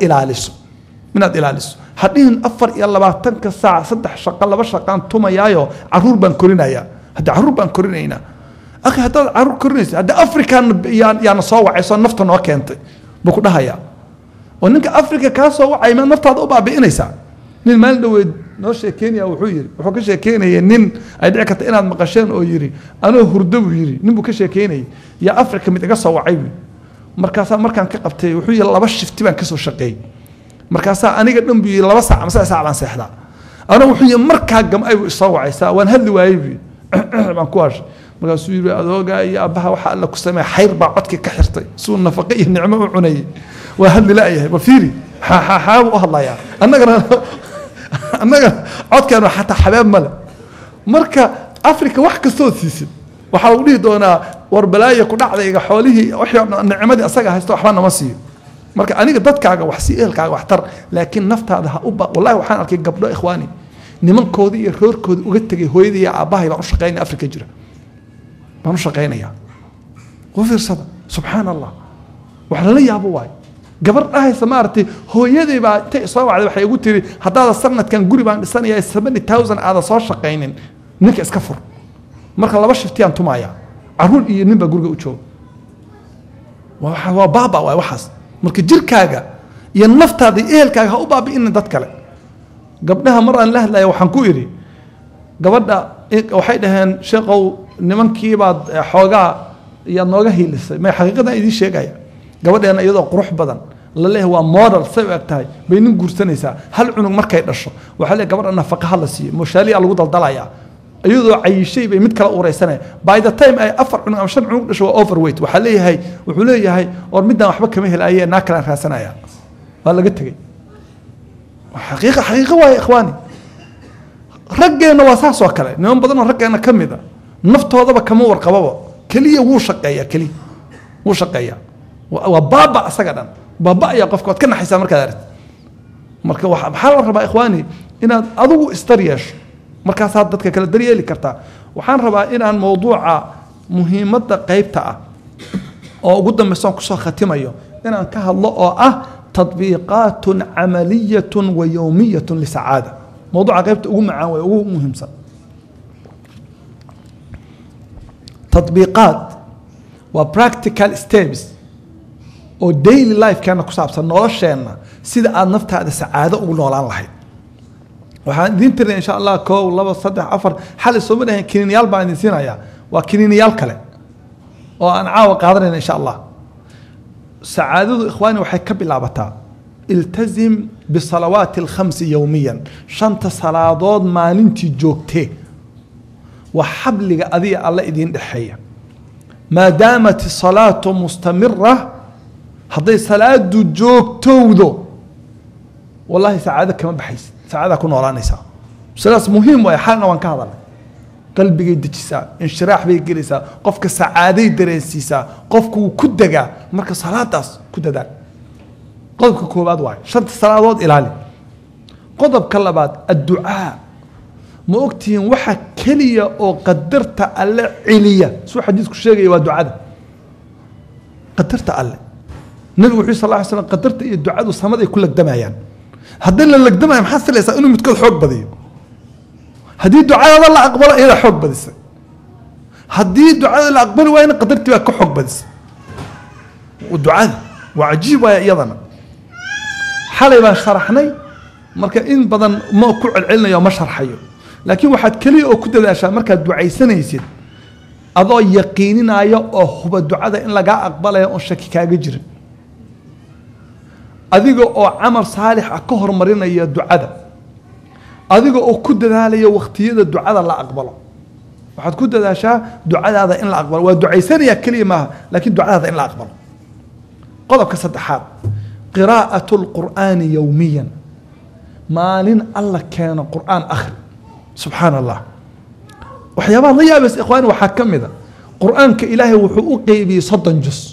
inaad ilaaliso hadhihin 24 saac 3 shaqo 2 shaqaan tumayaayo caruur baan korinayaa hadda caruur baan korinaynaa akhi hadda caruur korinaysa hadda afrikaan yaana soo wacayso nafta noo keentay buu ku dhahayaa oo ninka afrika ka soo wacay ma naftaada u baabi'inaysa nin maalin dhaweed noo sheekeynaya wuxuu ka sheekeynayay nin ay dhici karta inaad maqasheen oo yiri anoo hurdo buu yiri nin buu ka sheekeynayay ya afrika mid iga soo wacay markaan ka qabtay wuxuu yiri 2 shifti baan ka soo shaqeeyay markaasa aniga dhan bii 2 saac ama 3 saac baan seexdaa ana wuxuu yiri markaa gamay uu soo wacaysa waan hadli waayay baan ku aashay markaasuu yiri adooga iyo abaha waxa alla ku sameeyay xayr baa codka ka xirtay suu nafaqo iyo nicmo u cunay waa hadli laayahay wafiiri ha u hadlaya annaga codkan xataa xabaab male marka afrika wax kastoo siisid waxa uu dhihi doonaa war balaayo ku dhacdayga xoolihii wixii nicmadii asaga haysto waxba nama siiyo marka aniga dadkaaga wax si ehelkaaga wax tar laakiin naftaada ha u wallahi waxaan arkay gabdho ikhwaani nimankoodii iyo roorkoodii uga tagay hooyadii iyo aabahay baan u shaqeynay afrika jira baan u shaqeynaya oo fiirsada subhanallah wax la yaabo waay gabar dhahaysa maartay hooyadii baa tay soo wacday waxay ugu tiri haddaad sanadkan guri baan dhisanayaa 70000 aad soo shaqeynin ninka iska fur marka 2 shiftiyaan tumaya caruur iyo ninba guriga u joogo waa baaba waay waxaas marka jirkaaga iyo naftaada iyo ehelkaaga ha u baabi'in dad kale gabdhaha mar aan la hadlayo waxaan ku iri gabadha waxay dhaheen sheeqow nimankii baad xoogaa iyo nooga hiilisay ma xaqiiqadan idin sheegaya gabadheena iyadoo qurux badan la leeyahay waa model say u egtahay bay nin guursanaysaa hal cunug markay dhasho waxaa leeyahay gabadha nafaqo la siiyo mushaaliya lagu daldalayaa iyadoo cayishay bay mid kala ureysanay by the time ay 4 cunug ama 5 cunug dhasho waa overweight waxaa leeyahay wuxuu leeyahay or midaan waxba kama helaayeen naa kala raasanaya waa laga tagay xaqiiqa waa ikhwaani raggeena waa saas oo kale niman badan oo raggeena kamida naftoodaba kama warqababa kaliya wuu shaqeeyaa waa baaba asaga dhan baaba ayaa qofkood ka naxaysa markaad aragtid marka waxaa la rabaa ikhwaani inaad adigu istar yeesho markaasaad dadka kala daryeeli kartaa waxaan rabaa inaan mawduuca muhiimadda qaybta ah oo ugu dambaysan kusoo khatimayo inaan ka hadlo oo ah tadbiiqaatun camaliyatun wa yowmiyatun lisacaada mawduuca qaybta ugu macaan way ugu muhiimsan tadbiiqaat waa practical steps oo daily life keena ku saabsan nolosheenna sida aad naftaada sacaado ugu noolaan lahayd waxaan idin tirnay insha Allah 1 2 3 4 xal soo madaxay kiniinyaal baan idin siinayaa waa kiniinyaal kale oo aan caawa qaadanayna insha Allah sacaadadu ikhwaani waxay ka bilaabataa iltazim bisalawaati al-5 yawmiyan shanta salaadood maalintii joogtee wa habliga adiga alla idin dhaxeeya maadaamat as-salaatu mustamirra haday salaadu joogtowdo wallahi sacaado kama baxaysid saacada ku noolaanaysa sidaas muhiim way xalna waan ka hadalay qalbigay dejisaa inshiraax bay gelaysaa qofka sacaaday dareensiisaa qofku ku dagaa marka salaadaas ku dadaa qodobka koobaad waay shanta salaadood ilaali qodobka labaad adducaa ma ogtihiin waxa kaliya oo qadarta alle celiya soo xadiisku sheegay waa ducada qadarta alle nabi wuxuu sallallahu alayhi wasallam qadarta iyo ducadu samada ay ku lagdamayaan haddii la lagdamayo maxaa filaysaa inuu midkood xoog badiyo haddii ducada la aqbalo iyada xoog badisay haddii ducada la aqbali waayna qadartii baa ka xoog badisay ducada waa cajiib waa iyadana xalay baan sharaxnay marka in badan ma ku celcelinayo ma sharxayo laakiin waxaad kaliya oo ku dadaashaa markaad ducaysanaysid adoo yaqiininayo oo huba ducada in laga aqbalayo oo shaki kaaga jirin adiga oo amal saalix ah ka hormarinaya ducada adiga oo ku dadaalaya waqtiyada ducada la aqbalo waxaad ku dadaashaa ducadaada in la aqbalo waa ducaysanaya kaliya maaha laakiin ducadaada in la aqbalo qodobka saddexaad qiraa'atu alqur'aani yawmiyan maalin alla keeno qur'aan akhri subxaan allah waxyaabaha la yaabaysa ikhwaani waxaa ka mid a qur'aanka ilaahay wuxuu u qeybiyey 30 juz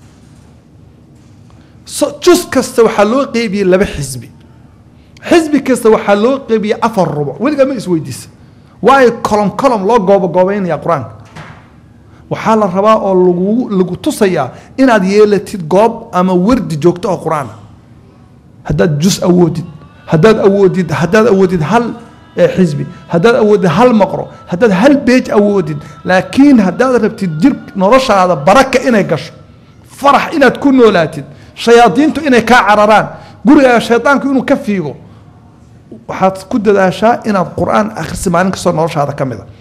juz kasta waxaa loo qeybiyey 2 xisbi xisbi kasta waxaa loo qeybiyey 4 rubuc weligaa ma isweydiisa waayo kolom loo goobaynaya qur-aanka waxaa la rabaa oo lagu tusayaa inaad yeelatid goob ama wardi joogto oo quraan haddaad jus awoodid haddaad awoodid hal xisbi haddaad awoodid hal maqro haddaad hal beej awoodid laakiin haddaad rabtid jir noloshaada baraka inay gasho farax inaad ku noolaatid shayaadiintu inay kaa cararaan gurigaaga shaydaanku inuu ka fiigo waxaad ku dadaashaa inaad qur'aan akhrisid maalin kastoo noloshaada ka mida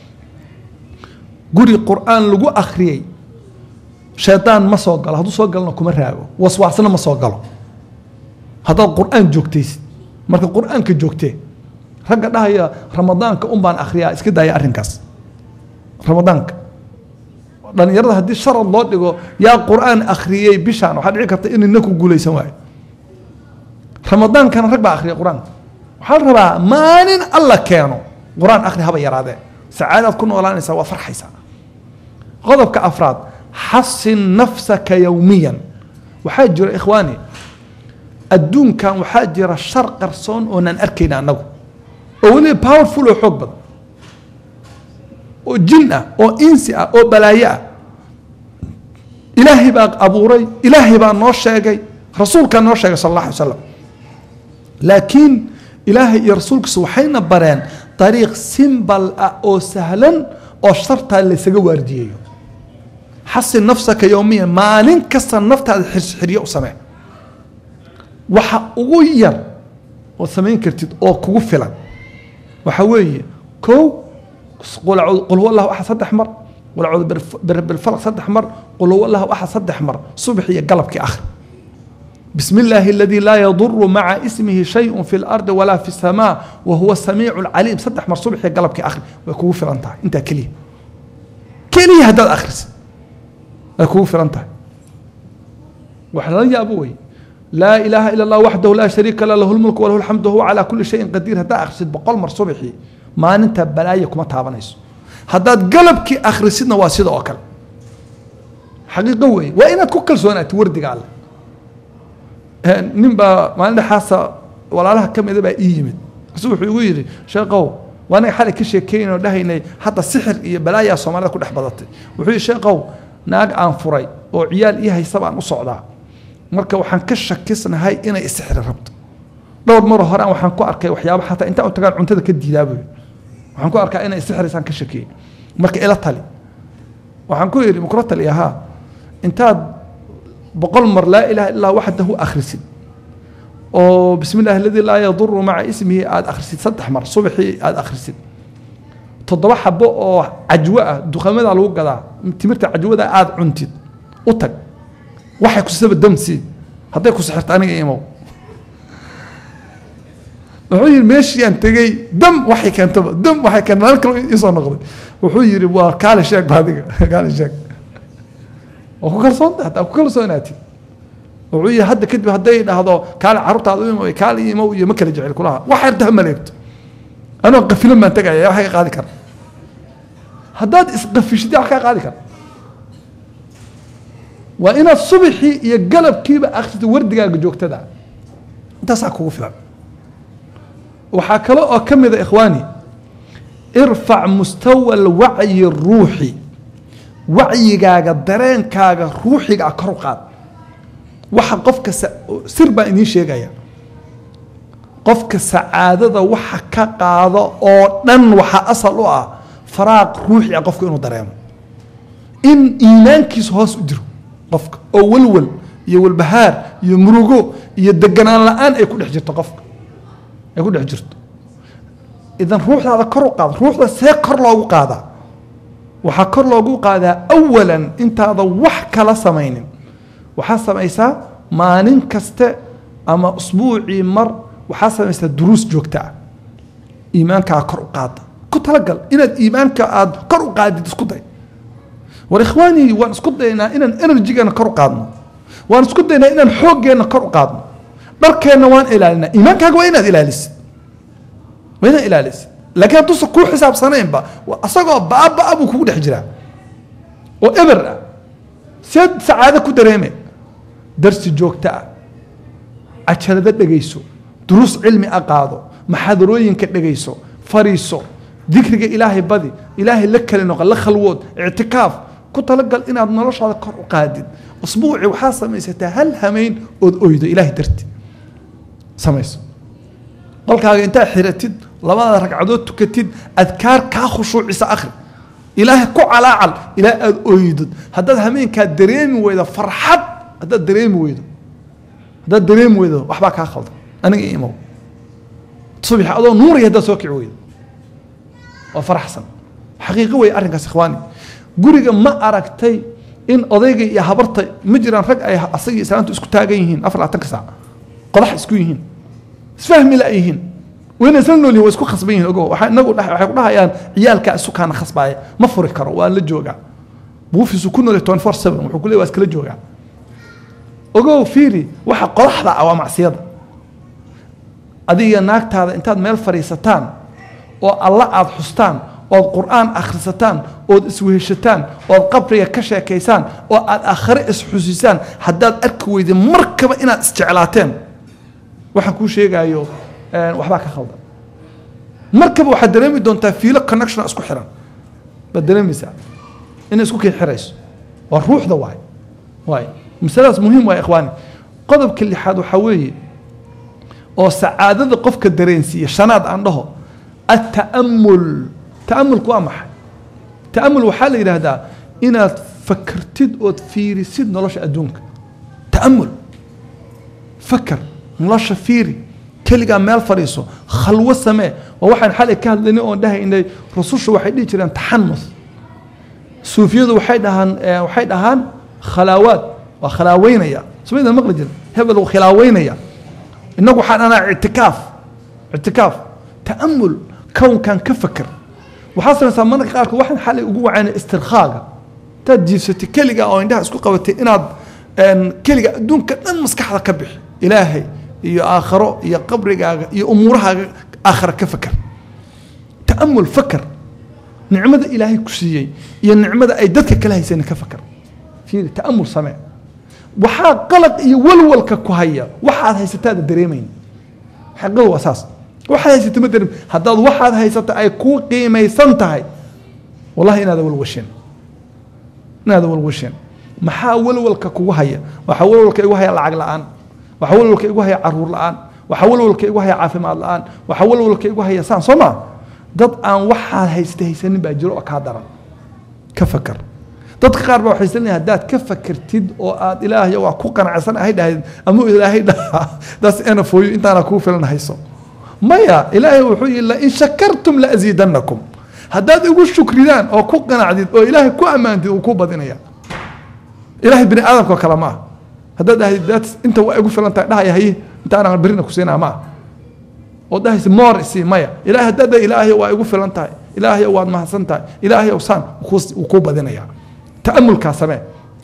guri qur'aan lagu akhriyey shaydaan ma soo galo hadduu soo galona kuma raago waswaasna ma soo galo haddaad qur'aan joogtaysid marka qur'aanka joogtee ragga dhahaya ramadaanka un baan akhriyaa iska daaya arrinkaas ramadaanka dhalinyarada haddii sharad loo dhigo yaa qur'aan akhriyey bishaan waxaa dhici karta inayna ku guulaysan waayo ramadaankana rag baa akhriya qur'aanka waxaa la rabaa maalin alla keeno qur'aan akhri haba yaraadee sacaadaad ku noolaanaysaa waa farxaysaa qodobka afraad xasin nafsaka yowmiyan waxaa jira ikhwaani adduunkan waxaa jira shar qarsoon oonaan arkayna annagu oo weliba powerful oo xoog badan oo jin ah oo insi ah oo balaayo ah ilaahay baa abuuray ilaahay baa noo sheegay rasuulkaa noo sheegay sal allah alay wasalam laakiin ilaahay iyo rasuulkiisu waxayna bareen dariiq simbal ah oo sahlan oo shartaa laysaga waardiyeeyo xasin nafsaka yowmiyan maalin kasta naftaada xirxiryo u samee waxa ugu yar oo samayn kartid oo kugu filan waxa weeye kow qul huwa allahu axad 3 mar qul acuudu birabbilfalaq 3 mar qul huwa allahu axad 3 mar subax iyo galabkii akhri بسم الله الذي لا يضر مع اسمه شيء في الأرض ولا في السماء وهو السميع العليم 3 مر صبح قلبك آخر ويكون في رنتها أنت كليه هذا الآخر ويكون في رنتها وحنا يا أبوي لا إله إلا الله وحده لا شريك له له الملك وله الحمد وهو على كل شيء قدير هذا آخر بقول مر صبحي ما أنت بلايك وما تعبنيش هذا قلبك آخر سيدنا واسيد أكل حقيقة قوي وإن تكل سونات ورد قال nin baa maalin dhaxaasa walaalaha ka mida baa ii yimid kasu wuxuu igu yidhi sheekow waa anaga xalay ka sheekeynoo dhahaynay hadda sixir iyo balaayaa soomaalida ku dhex badatay wuxuu yidhi sheekow naag aan furay oo ciyaal ii haysa baan u socdaa marka waxaan ka shakisnahay inay isixri rabto dhowr maro horaan waxaan ku arkay waxyaaba xataa intaan u tagaan cuntada ka diidaa buu waxaan ku arkaa inay isixrisaan ka shakiyey marka ila tali waxaan ku yidhi makula tali ahaa intaad بقول مر لا إله إلا وحده أخرسي أو بسم الله الذي لا يضر مع اسمه عاد أخرسي 3 مر صبحي عاد أخرسي تضرب حبة أو عجوة دخمة على الوجه ده تمرت عجوة ده عاد عنتي أتك واحد كسب الدم سي هذاك سحرت أنا إيمو وحي ماشي أنت جاي دم وحي كان تبع دم وحي كان مالك يصير نقضي وحي يربوا قال الشيخ بهذا قال الشيخ وكل صوت حتى وكل صوناتي وعي هذا كذب هذا هذا كان عرضت على كان يمو يمكن يجعل كلها واحد ده ملكت انا قفل ما انت يا حاجه قاعد كر هداد اسقفش دي حاجه قاعد كر وان الصبح يقلب كيف اخذ وردقا جوجتدا انت ساكو فلان وحكى كم يا اخواني ارفع مستوى الوعي الروحي وعيigaaga dareenkaaga ruuxiga kor u qaad waxa qofka sir baa inii sheegaya qofka sacaadada waxa ka qaado oo dhan waxa asal u ah faraaq ruuxi qofka inuu dareemo in iimaankiisa hoos u jiro qofka oo walwal iyo walbahaar iyo murugo iyo deganaan la'aan ay ku dhex jirto qofka ay ku dhex jirto idan ruuxdaada kor u qaad ruuxda see kor loogu qaadaa waxaa kor loogu qaadaa awalan intaada wax kala samaynin waxaa samaysaa maalin kaste ama usbuucii mar waxaa samaysaa duruus joogta ah iimaankaa kor u qaada ku talagal inaad iimaanka aad kor u qaadid isku day war ikhwaanii waan isku daynaa inaan enerjigeena kor u qaadno waan isku daynaa inaan xooggeena kor u qaadno dharkeenna waan ilaalinaa iimaankaaga waa inaad ilaalisid waa inaad ilaalisid لكن توصل كل حساب سنين بقى أصلا بأب أبو كود حجرة وإبر سد سعادة كدريمة درس الجوك تاع أشهد دقيسو دروس علمي أقاضو محاضروين كدقيسو فريسو ذكر إلهي بدي إلهي لك لنقل لك الوود اعتكاف كتلقى إن نلش هذا قر قادد أسبوعي وحاسة ميسته هل همين أويد إله درت سميس قالك هذا أنت حرتد لما ركعدوت تكتد أذكار كخشوع عيسى آخر إله كو على عل إله أويد هذا همين كدريم وإذا فرحت هذا دريم وإذا هذا دريم وإذا وحباك هاخذ أنا إيمو تصبح هذا نور يهدا سوكي وإذا وفرح حسن حقيقة وي أرنكاس إخواني guriga ma aragtay in odayga iyo habarta ma jiraan rag ay asaga islaantu isku taagan yihiin 24 saac qodax isku yihiin isfahmi la yihiin weena sannooli way isku khasban yihiin ogo waxa inagu waxay ku dhahayaan ciyaalka isu kana khasbaaya ma furi karo waa la jooga buufisu ku nool 24/7 wuxuu ku leeyahay waa iskala jooga ogo fiiri waxa qodaxda waa macsiyada adiga naagtaada intaad meel fariisataan oo Allah aad xustaan oo quraan akhrisataan oo isweeshataan oo qabriga ka sheekaysaan oo aad aakhire isxusiisaan haddaad arki weydo markaba inaad isjeclaateen waxaan ku sheegayo waxba ka khaldan markaba waxa dareemi doontaa fiilo connection isku xiran badaleemisa in isku kii xirayso waa ruuxda waay masalaas muhiim waa ikhwaani qodobka lixaad waxa weeye oo sacaadada qofka dareensiya shanaad aan dhaho at-ta'ammul تأمل قامح تأمل وحال إلى هذا إن فكرتد أو تفيري سيد نلاش أدونك تأمل فكر نلاش فيري كل جمال فريسو خلوة سماء وواحد حالة كهل لنا ده إن رسوش واحد يجري تحنث سوفيود واحد هان خلاوات وخلاوين يا سمينا المغرب هذا لو خلاوين يا إنه واحد أنا اعتكاف تأمل كون كان كفكر وحصل سمانك قالك واحد حالي وجوه عن استرخاء تجلستي كلجة أو عندها اسكو قوتي إناد كلجة دون كأن مسكح كبح إلهي يا آخره يا قبر يا أمورها آخر كفكر تأمل فكر نعمة إلهي كسية يا نعمة أيدتك كلها يسين كفكر في تأمل سمع وحا قلق يولول ككوهية وحا هي ستاد الدريمين حقه أساس waxaad haysato madar hadaad waxaad haysato ay ku qiimeysan tahay wallahi inaad walwasheen maxaa walwalka kugu haya waxa walwalka igu haya lacag la'aan waxa walwalka igu haya caruur la'aan waxa walwalka igu haya caafimaad la'aan waxa walwalka igu haya saan soma dad aan waxaad haysanin baa jiro oo ka daran ka fakar dad qaar baa waxay isleeyahay hadaad ka fakartid oo aad ilaahay waa ku qanacsan ahay dhahay ama ilaahay das ana fooyo intaana ku filan hayso مايا إلهي وحي إلا إن شكرتم لأزيدنكم هداد يقول شكريان أو كو قناعدين أو إلهي كو أمانتي وكو بدينيا إلهي بني آدم كو كلامه هداد هداد أنت وأقول فلان تاع هي أنت أنا برينا كسينا ما وده مار إسي مايا إلهي هداد إلهي وأقول فلان تاع إلهي واد ما حسن تاع إلهي وصان وكو بدينيا تأمل كاسمه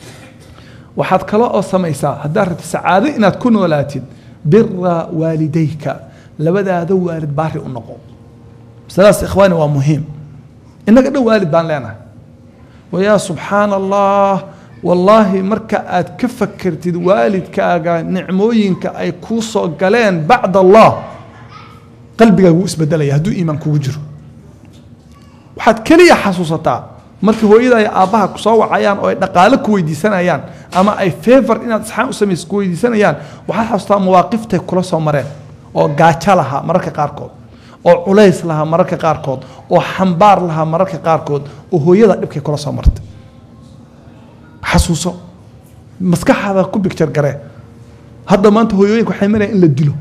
وحد كلا أو سميسا هدارة السعادة إن تكون ولاتين بر والديك لبدا هذا والد باري النقو ثلاث إخواني ومهم إنك هذا والد بان لنا ويا سبحان الله والله مركا كفكرت والد كاغا نعموين كاي كوسو قالين بعد الله قلبك يوس بدل يهدو إيمان كوجر وحد كليا حسوستا markii hooyada ay aabaha ku soo wacayaan oo ay dhaqaale ku weydiisanayaan ama ay favor inaad saxan u sameeyso ku weydiisanayaan waxa xasuustaa mawaaqiftay kula soo mareen oo gaajo laha mararka qaarkood oo culays laha mararka qaarkood oo xambaar laha mararka qaarkood oo hooyada dhibkay kula soo martay xasuuso maskaxda ku picture garee hadda maanta hooyooyinka waxay marayaan in la dilo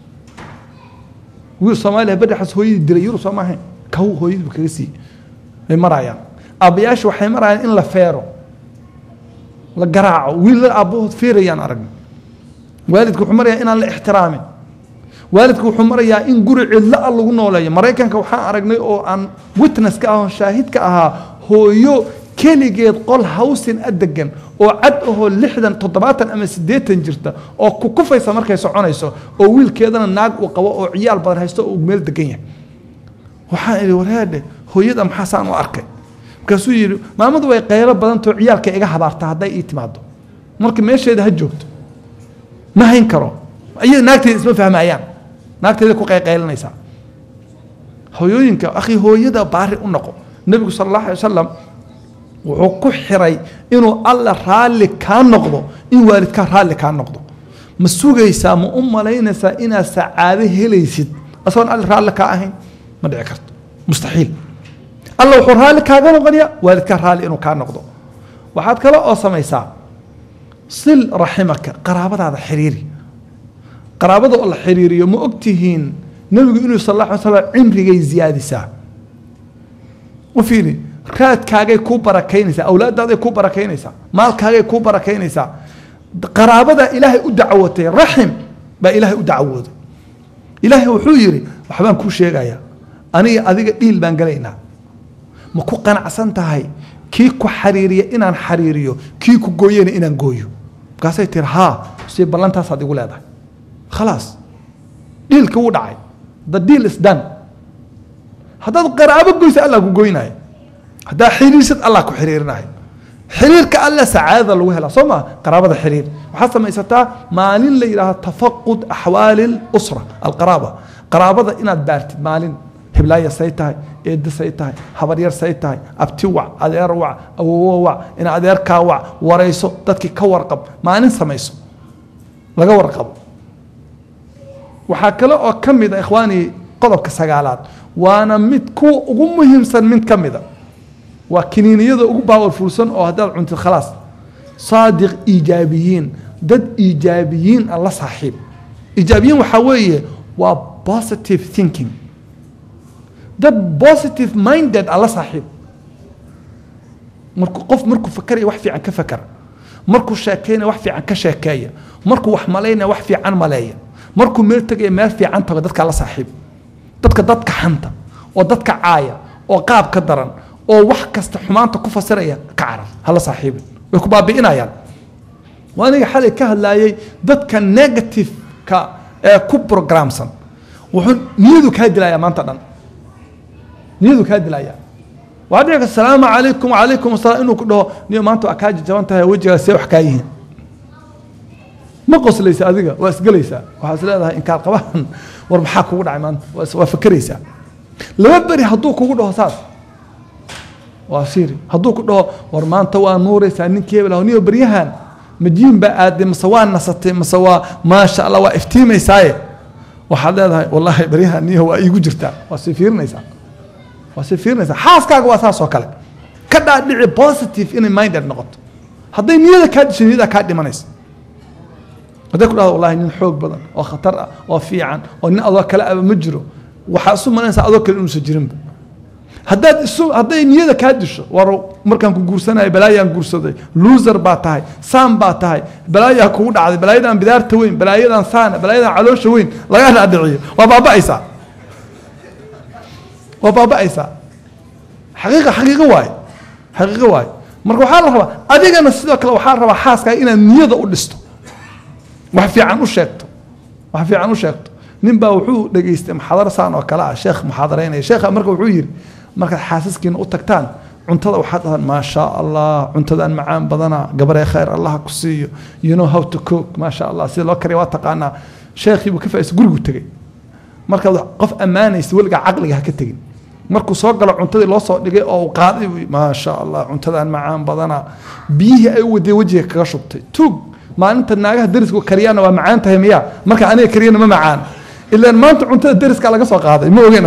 wiil Soomaaliya badaxas hooyadii dilay yuru Soomaaliya ka hooyadii kaga sii ay marayaan abayaashu waxay marayaan in la feero la garaaco wiil aabbahood feerayaan arag waalidku wuxuu marayaa inaan la ixtiraamin waalidku wuxuu marayaa in guri cidla lagu nooleeyo Mareykanka waxaan aragnay oo aan witness ka ah shaahid ka ahaa hooyo keligeed qol hawsin adegan oo cad oo 60 70 ama 80 jirta oo ku kufaysa markay soconayso oo wiilkeedana naag uu qabo oo ciyaal badan haysto oo meel degan yahay waxaan iri waraade hooyada maxaa saan u arkay kaasuu yiri maamadu way qaylo badan too ciyaalka iga habaarta haday ii timaado markii meesheeda ha joogto ma hayn karo ay naagteed isma fahmayaan naagteed ku qayqaylanaysa hooyooyinka akhi hooyada baari u noqo nabiga sallallahu alayhi wasallam وحكو حري إنه الله رالي كان نقضه إن والد كان رالي كان نقضه مسوجة يسامو لينا سائنا سعاده ليسد أصلا الله رالي كاهين ما ذكرت مستحيل الله وحرها لك هذا نغنيا والد كان رالي إنه كان نقضه وحد كلا أصلا يسا صل رحمك قرابة هذا حريري قرابة الله حريري ومؤكتهين نبي إنه صلى الله عليه وسلم عمري زيادة ساعة وفيني كاد كاجي كوبرا كينيسا أولاد هذا كوبرا كينيسا مال كاجي كوبرا كينيسا قرابة إلهي أدعوته رحم بإلهي أدعوته إلهي وحيري وحبان كل شيء جاية أنا أذيك ديل بانجلينا ما كو قناع سنتهاي كيكو حريرية إنان حريريو كيكو جوين إنان جويو قاسي ترها سيب بلانتا صادق ولا ده خلاص ديل كودعي the deal is done هذا قرابة جويس الله جويناي هذا حريرة الله كحريرناي حرير كالله سعادة الوهلة صما قرابة الحرير وحسب ما يستا مالين اللي لها تفقد أحوال الأسرة القرابة قرابة إن بارت مالين هبلاية سيتها إيد سيتها حبرير سيتها أبتوع أدير وع أووع إن أدير كاوع وريسو تدكي كورقب ما ننسى ميسو لقى ورقب وحكلا أو كم إذا إخواني قضب كسجالات وأنا متكو أقومهم سن من كم إذا وكنينية أقوبها والفلسان أو هذا عند خلاص صادق إيجابيين ضد إيجابيين الله صحيح إيجابيين وحوية و positive thinking ضد positive minded الله صحيح مركو فكري وحفي عن كفكر مركو شاكينا وحفي عن كشاكاية مركو وحملينا وحفي عن ملايا مركو ميرتقي مالفي عن تقدرك الله صحيح ضدك حنطة وضدك عاية وقاب كدرا oo wax kasta xumaanta ku fasiraya ka carab hala saaxiib way ku baabiinayaan waaniga xalay ka hadlaayay dadka negative ka ku programsan wuxuu niyadu ka dilaya maanta dhan niyadu ka dilaya waadiga assalaamu alaykum wa alaykum asalaam inuu ku dhaho niyo maanta akaaji jaban tahay wajiga see wax ka yihiin ma qoslaysa adiga waa isgalaysa waxa leedahay in ka qaban war maxaa kugu dhacay maanta waa fakaraysa laba bari haduu kugu dhaho saas واسيري هذوك ده ورمان توا نور سانين كيبل هوني بريهان مجين بقى مسوان نصتي مسوا ما شاء الله وافتيمي ساي وحدا والله بريهان ني هو ايغو جرتا واسفيرنيسا واسفيرنيسا حاسكاغ واساسو كله كدا دحي بوزيتيف ان مايند نقط هذي نيدا كادش نيدا كاد منيس هذاك والله نين خوق بدن او خطر او فيعن او نين ادو كلا مجرو وحاسو منيسا ادو كلا انو سجرين هذا نيدا كادش ورو مركان كغورسناي بلايان غورسداي لوزر باتاي سام باتاي بلايا كو دعد بلايدان بدارت وين بلايدان سان بلايدان علوش وين لا ادعي وبابا عيسى حقيقه واي marka waxa la rabaa adigana sidoo kale waxa rabaa xaaska inaad niyada u dhisto wax fiican u sheegto ninba wuxuu dhageystay muxaadaro saan oo kala sheekh muxaadareynay sheekha marka wuxuu yiri marka xaasaskiina u tagtaan cuntada waxa dhahan ma sha Allah cuntadan macaan badana gabarey khayr Allah ku siiyo you know how to cook ma sha Allah si loo kariyo taqaana sheekhi buu ka faa'iis gurigu tagay marka qof amaanaysa waliga aqliga ha ka tagin markuu soo galo cuntadii loo soo dhigay oo qaaday ma sha Allah cuntadan macaan badana biyi ay waday wajiga kaga shubtay tug maalinta naagaha dariska kariyana waa macaan tahay miya marka aniga kariyana ma macaan ilaa maanta cuntada dariska laga soo qaaday ma ogeyn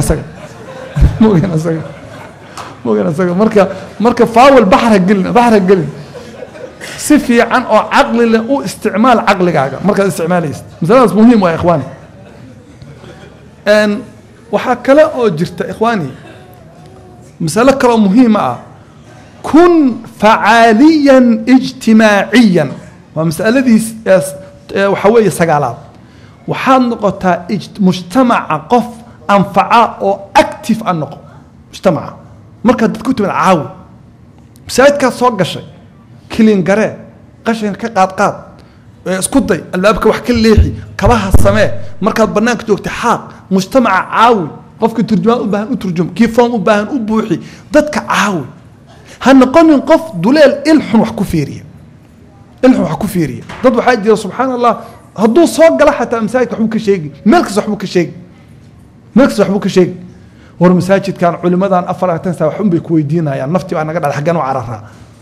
asaga marka faawil bahra gelin si fiican oo aqli leh u isticmaal aqligaaga marka isticmaalaysid misaladaas muhiim waa ikhwaani waxa kale oo jirta ikhwaani مسألة كلام مهمة كن فعاليا اجتماعيا ومسألة دي وحوية سجالات وحال نقطة مجتمع قف أنفعاء أو أكتف النقط مجتمع مركز تكتب العاو مسألة كسوق شيء كلين جرى قشين كقاط اسكتي اللعبك وحكي الليحي كباها السماء مركز برنامج اجتحاق مجتمع عاوي قفك ترجمان وباهن وترجم كيف فهم وباهن وبوحي ضدك عاوي هنقنن قف دولال الحن وحكفيريه ضد حاجه سبحان الله هدو صوق حتى مساجد حبك شيء مالك حبك شيء ورمساجد كان علماء افرا تنسى وحن بكويدينا يعني نفتي وانا قاعد حقنا وعرفها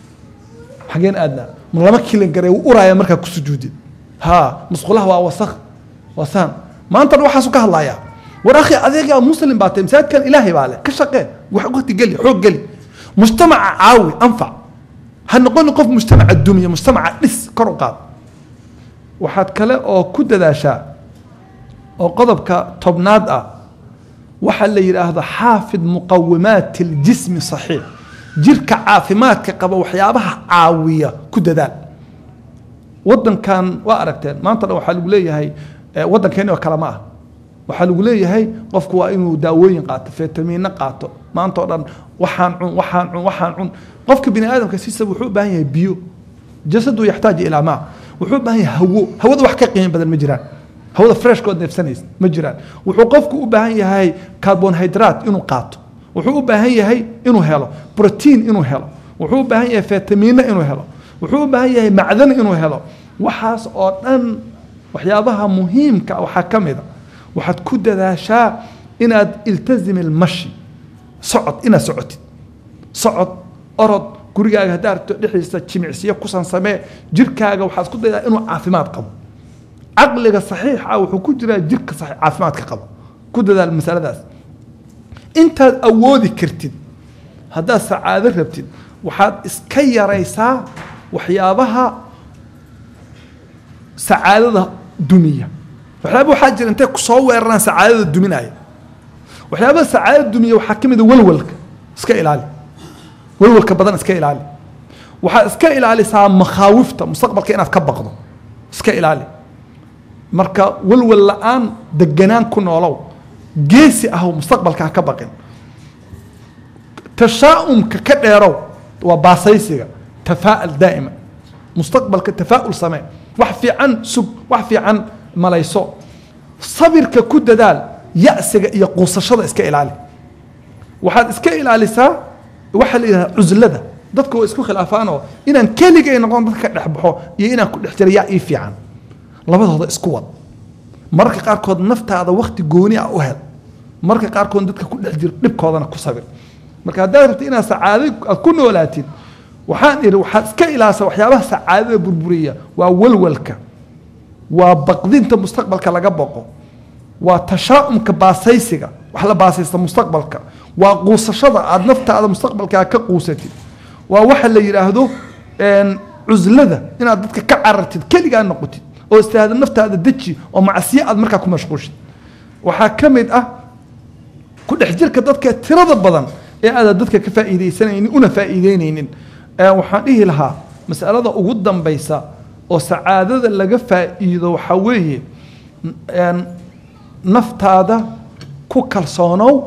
حقين أدنى من لما كيلن قري ورايا مركا كسجودي ها مسخولها ووسخ وسام ما أنت روح حسوك الله يا ورأخي أذيك مسلم باتم ساد كان إلهي بالك كشقين وحقتي قلي حق قلي مجتمع عاوي أنفع هنقول نقف مجتمع الدنيا مجتمع لس كرقات وحد كلا أو كده ذا شاء أو قضب كطبناد وحل يراه حافظ مقومات الجسم صحيح جيرك عافمات كقبا وحيابها عاوية كده ذا ودن كان وأركتين ما أنت لو حلو لي هاي ودن كان وكلامه وحلو لي هاي قفك وإنه داوين قاط فيتامين قاطه ما أنت أصلا وحان قفك بني آدم كسيسة وحوب هي بيو جسده يحتاج إلى ماء وحوب هي هو ذا وحكي قيم بدل مجران هو ذا فريش كود نفسنيس مجران وحقفك وبهي هاي كربوهيدرات إنه قاطه وحوب هي إنه هلا بروتين إنه هلا وحوب هي فيتامين إنه هلا وحوب هي معدن إنه هلا وحاس أن وحيابها مهم كوحكم إذا وحد كود ذا شاء إن التزم المشي صعد إنا صعد أرد كوريا هدار تحس تشمعسية كوسان سماء جركاجا وحاس كود ذا إنه عافمات قبل عقلك صحيح أو حكود ذا جرك صحيح عافمات قبل كود ذا المسألة ذا أنت أودي كرتين هذا سعادة ربتين وحد إسكيا ريسا وحيابها سعادة دنيا وحيابها حاجة أنت كصور رنا سعادة الدنيا وحيابها سعادة الدنيا وحكم ذا ولولك إسكيل علي ولولك بدن إسكيل علي إسكيل علي سا مخاوفته مستقبل كأنه كبقضه إسكيل علي مركا ولول الآن دجنان كنا ولو جيسي أهو مستقبل كبقين تشاؤم ككديرو وباسيسية تفاؤل دائما مستقبل كتفاؤل سماء وحفي عن سب وحفي عن ملايسو صبر ككود دال يأس يقوس الشر إسكائيل علي وحد إسكائيل علي سا وحل إلى عزلة ضدك إسكو خلافانه إن كل جاي نقول ضدك نحبه يينا كل احترياء في عن لبض هذا إسكوات مرك قاركود نفط هذا وقت جوني أو هل مرك قاركود ضدك كل احتر نبكي هذا نكسبر مرك هذا إنا سعادة كل ولاتين وحان وحد إسكائيل على وحيابه سعادة بربرية وولولك وبقدين مستقبل كلا جبقه وتشاؤم كباسيسك وحلا باسيس مستقبلك وقوس الشضع عاد نفط هذا مستقبلك كقوستي ووحل يراهدو إن عزلة إن عدتك كعرتي كل جان نقطي أو استهاد النفط هذا دتشي ومع السياق مركا كم مشغولش وحكمت كل حجر كدتك ترى بدن هذا دتك كفائدة سنين أنا فائدين وحنيه لها مسألة وجودا بيسا وسعادة اللي جفا إذا وحويه يعني نفط هذا كوكل صانو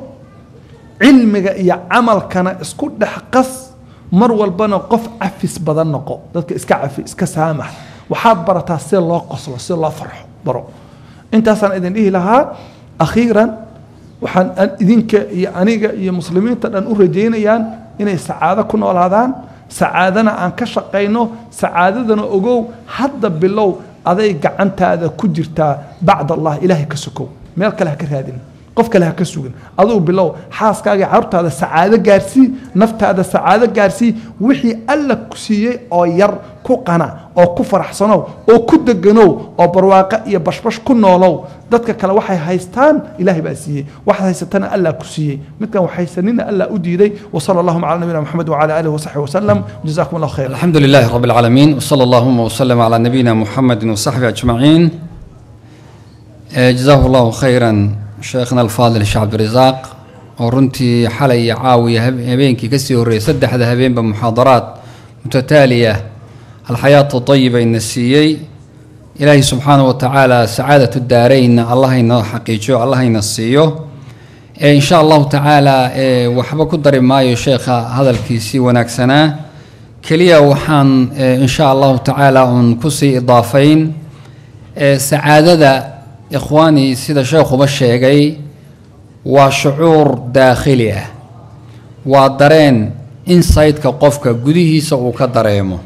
علمك يا عمل كان اسكت حقص مروى البنا قف عفس بدن نقو ذلك اسكع عفس اسكع سامح وحاب برتا سير الله قصر سير الله فرح برو انت اصلا اذن ايه لها اخيرا وحن اذنك يعني يا مسلمين تدان ورجينيان اني سعاده كنا ولادان سعادنا ان كشقينو سعادتنا اوغو حد بلو aday gacantaada ku jirtaa bacd allah ilaahay ka sokow meel kale ha ka raadin qof kale ha ka sugan adoo bilow xaaskaaga carurtaada sacaado gaarsii naftaada sacaado gaarsii wixii alla ku siiyay oo yar ku qana oo ku faraxsanow oo ku deganow oo barwaaqo iyo bashbash ku noolow dadka kale waxay haystaan ilaahay baa siiyay wax haysatana alla ku siiyay midkan waxay sanina alla u diiday wa sallallahu ala nabiyina muhammad wa ala alihi wa sahbihi wa sallam jazakumullahu khayr alhamdulillahi rabbil alamin wa sallallahu wa sallam ala nabiyina muhammad wa sahbihi ajma'in jazakumullahu khayran شيخنا الفاضل الشيخ عبد الرزاق ورنتي حلي عاوية هبينكي كسيوري سدح هبين بمحاضرات متتالية الحياة الطيبة النسيي إلهي سبحانه وتعالى سعادة الدارين الله ينا حقيقه الله ينسيه إن شاء الله تعالى وحبا كدر ما يا شيخ هذا الكيسي ونكسنا كليا وحان إن شاء الله تعالى كسي إضافين سعادة إخواني سيدا شيخ بشيغي وشعور داخلي ودرين إنسايد كقفك قديه سوء كدريمه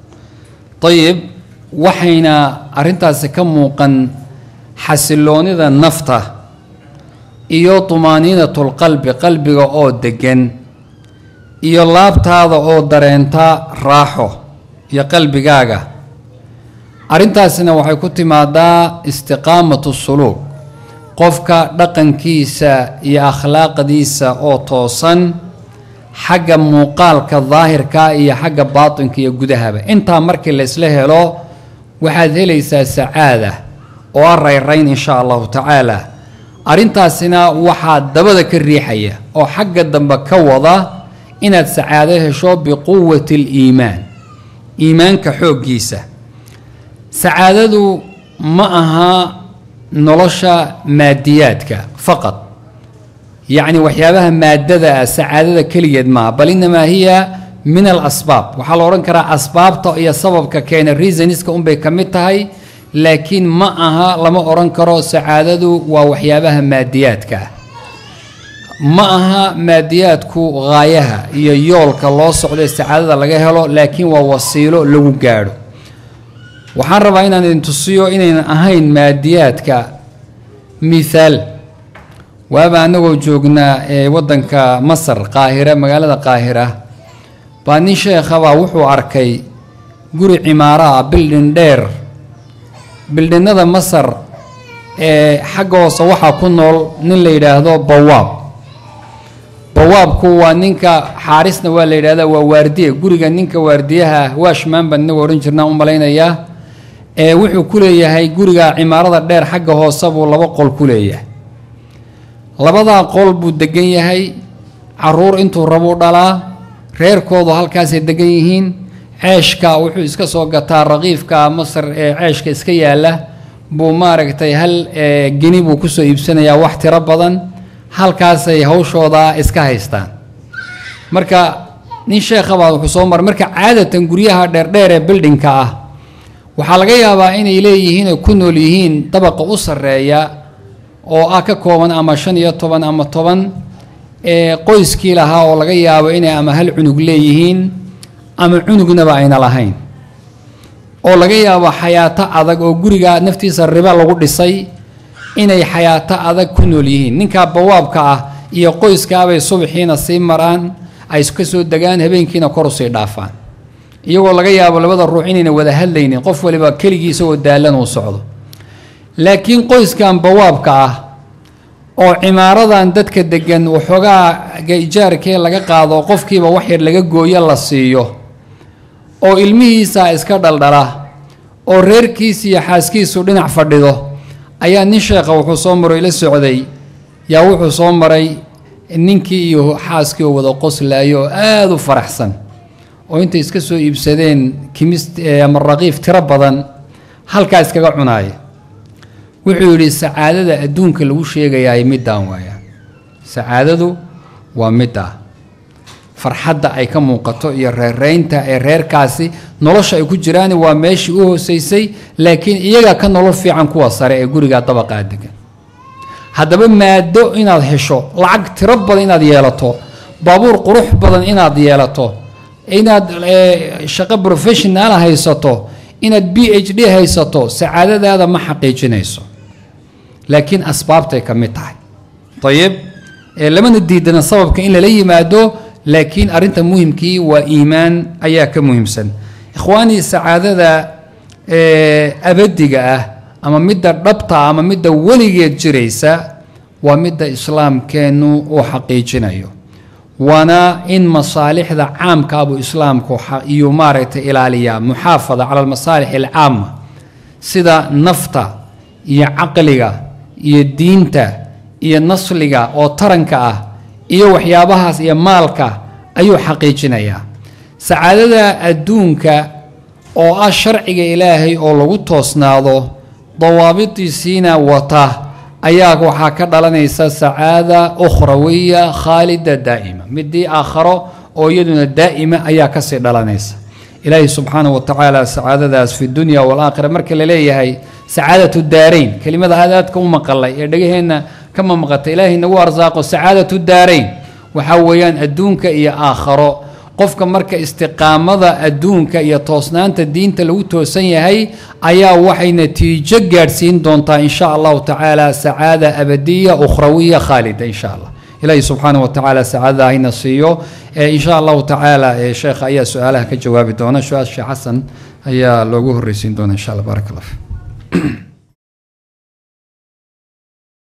طيب وحينا أرنتا سكموقا حسلوني ذا النفطة إيو طمانينة القلب قلبي أو دقن إيو لابت هذا أو درينتا راحو iyo qalbigaaga. arrintaasina waxay ku timaadaa istiqaamatu suluuk, qofka dhaqankiisa iyo akhlaaqdiisa oo toosan xagga muuqaalka daahirka iyo xagga baatinka iyo gudahaba. intaa markii la isla helo waxaad helaysaa sacaada oo ah rayrayn insha allahu tacaala. arrintaasina waxaa dabada ka riixaya oo xagga dambe ka wada inaad sacaado hesho biquwati aliimaan, iimaanka xooggiisa. sacaadadu ma aha nolosha maadiyaadka faqad, yacni waxyaabaha maadada ah sacaadada keligeed maaha, bal inamaa hiya min alasbaab. waxaa la odhan karaa asbaabta iyo sababka keena reasoniska unbay ka mid tahay, laakiin ma aha, lama odhan karo sacaadadu waa waxyaabaha maadiyaadka ah. ma aha maadiyaadku gaayaha iyo yoolka loo socdo sacaadada laga helo, laakiin waa wasiilo lagu gaadho. waxaan rabaa inaan idin tusiyo inaynan ahayn maadiyaadka. mithaal, waaba anagoo joognaa waddanka masar, qaahira, magaalada qaahira, baa nin sheekhabaa wuxuu arkay guri cimaaro ah, bildhin dheer. bildhinnada masar xagga hoose waxaa ku nool nin la yidhaahdo bawaab. bawaabku waa ninka xaarisna waa la yidhahdaa, waa waardiye. guriga ninka waardiyaha washman baan inagu odhan jirnaa u malaynayaa. wuxuu ku leeyahay guriga cimaarada dheer xagga hoose buu 2 qol ku leeyahay. 2daa qol buu degan yahay, caruur intuu rabuu dhalaa, reerkoodu halkaasay degan yihiin. ceeshka wuxuu iska soo gataa raqiifka masar ee ceeshka iska yaala buu maaragtay hal geni buu kusoo iibsanayaa, wax tiro badan. halkaasay hawshooda iska haystaan. marka nin sheekhabaa wuxuu soo maray, marka caadatan guryaha dheerdheer ee bildhinka ah waxaa laga yaabaa inay leeyihiin oo ku nool yihiin dabaqa u sarreeya oo ah ka kooban ama 15 ama 10 qoyskii lahaa, oo laga yaabo inay ama hal cunug leeyihiin ama cunugnaba ayna lahayn, oo laga yaabo xayaato adag oo guriga naftiisa riba lagu dhisay inay xayaato adag ku nool yihiin. ninka bawaabka ah iyo qoyskaabay subaxiina sii maraan, ay ka soo degaan, habeenkiina kor u sii dhaafaan, iyagoo laga yaabo labada ruux inayna wada hadlaynin, qof waliba keligiisa oo daalan uu socdo. laakiin qoyskan bawaabka ah oo cimaaradan dadka degan waxoogaa ijaarkee laga qaado, qofkiiba wax yar laga gooyo la siiyo, oo ilmihiisa iska dhaldhala, oo reerkiisa iyo xaaskiisu dhinac fadhido, ayaa nin sheekha wuxuu soo maray la socday, yaa wuxuu soo maray ninkii iyo xaaskii oo wada qoslaayo oo aada u faraxsan, oo intay iska soo iibsadeen kimis ama raqiif tiro badan halkaa iskaga cunaaya. wuxuu yidhi sacaadada adduunka lagu sheegayaay middaan waaya. sacaadadu waa middaa, farxadda ay ka muuqato iyo reeraynta ee reerkaasi nolosha ay ku jiraan waa meeshii u hoosaysay, laakiin iyaga ka nolol fiican kuwa sare ee guriga dabaqaa degan. haddaba maado inaad hesho, lacag tiro badan inaad yeelato, baabuur qurux badan inaad yeelato, inaad shaqo professional haysato, inaad PhD haysato, sacaadadaada ma xaqiijinayso, laakiin asbaabtay ka mid tahay. ayib, lamana diidana sababka in lala yimaado, laakiin arrinta muhimkii waa iimaan ayaa ka muhiimsan. ikhwaanii, sacaadada abadiga ah ama midda dhabta ama midda weligeed jiraysa waa midda islaamkeennu uu xaqiijinayo, waana in masaalixda caamka abuu islaamku iyo maaragtay ilaaliyaa, muxaafada cala almasaalix alcaama, sida nafta iyo caqliga iyo diinta iyo nasliga oo taranka ah iyo waxyaabahaas iyo maalka ayuu xaqiijinayaa. sacaadada adduunka oo ah sharciga ilaahay oo lagu toosnaado, dawaabitiisiina wata, ayaa waxaa ka dhalanaysa sacaada ukhrawiya khaalida daa'ima, midii aakharo oo iyaduna daa'ima ayaa kasii dhalanaysa. ilaahay subxaanahu wa tacaala sacaadadaas fi dunya walaakhira marka la leeyahay sacaadatu daarayn, kelimada aadaadka u maqalay ee dhagaheenna kama maqata, ilaahay nagu arsaaqo sacaadatu daarayn, waxaa weeyaan adduunka iyo aakharo. qofka marka istiqaamada adduunka iyo toosnaanta diinta lagu toosan yahay ayaa waxay natiijo gaadhsiin doontaa insha allahu tacaala sacaada abadiya ukhrawiya khaalida insha allah. إلهي سبحانه وتعالى سعادة هنا سيو إن شاء الله تعالى شيخ أي سؤالها كجواب دونا شو الشيخ حسن هي لوجوه الرئيسين دونا إن شاء الله بارك الله فيك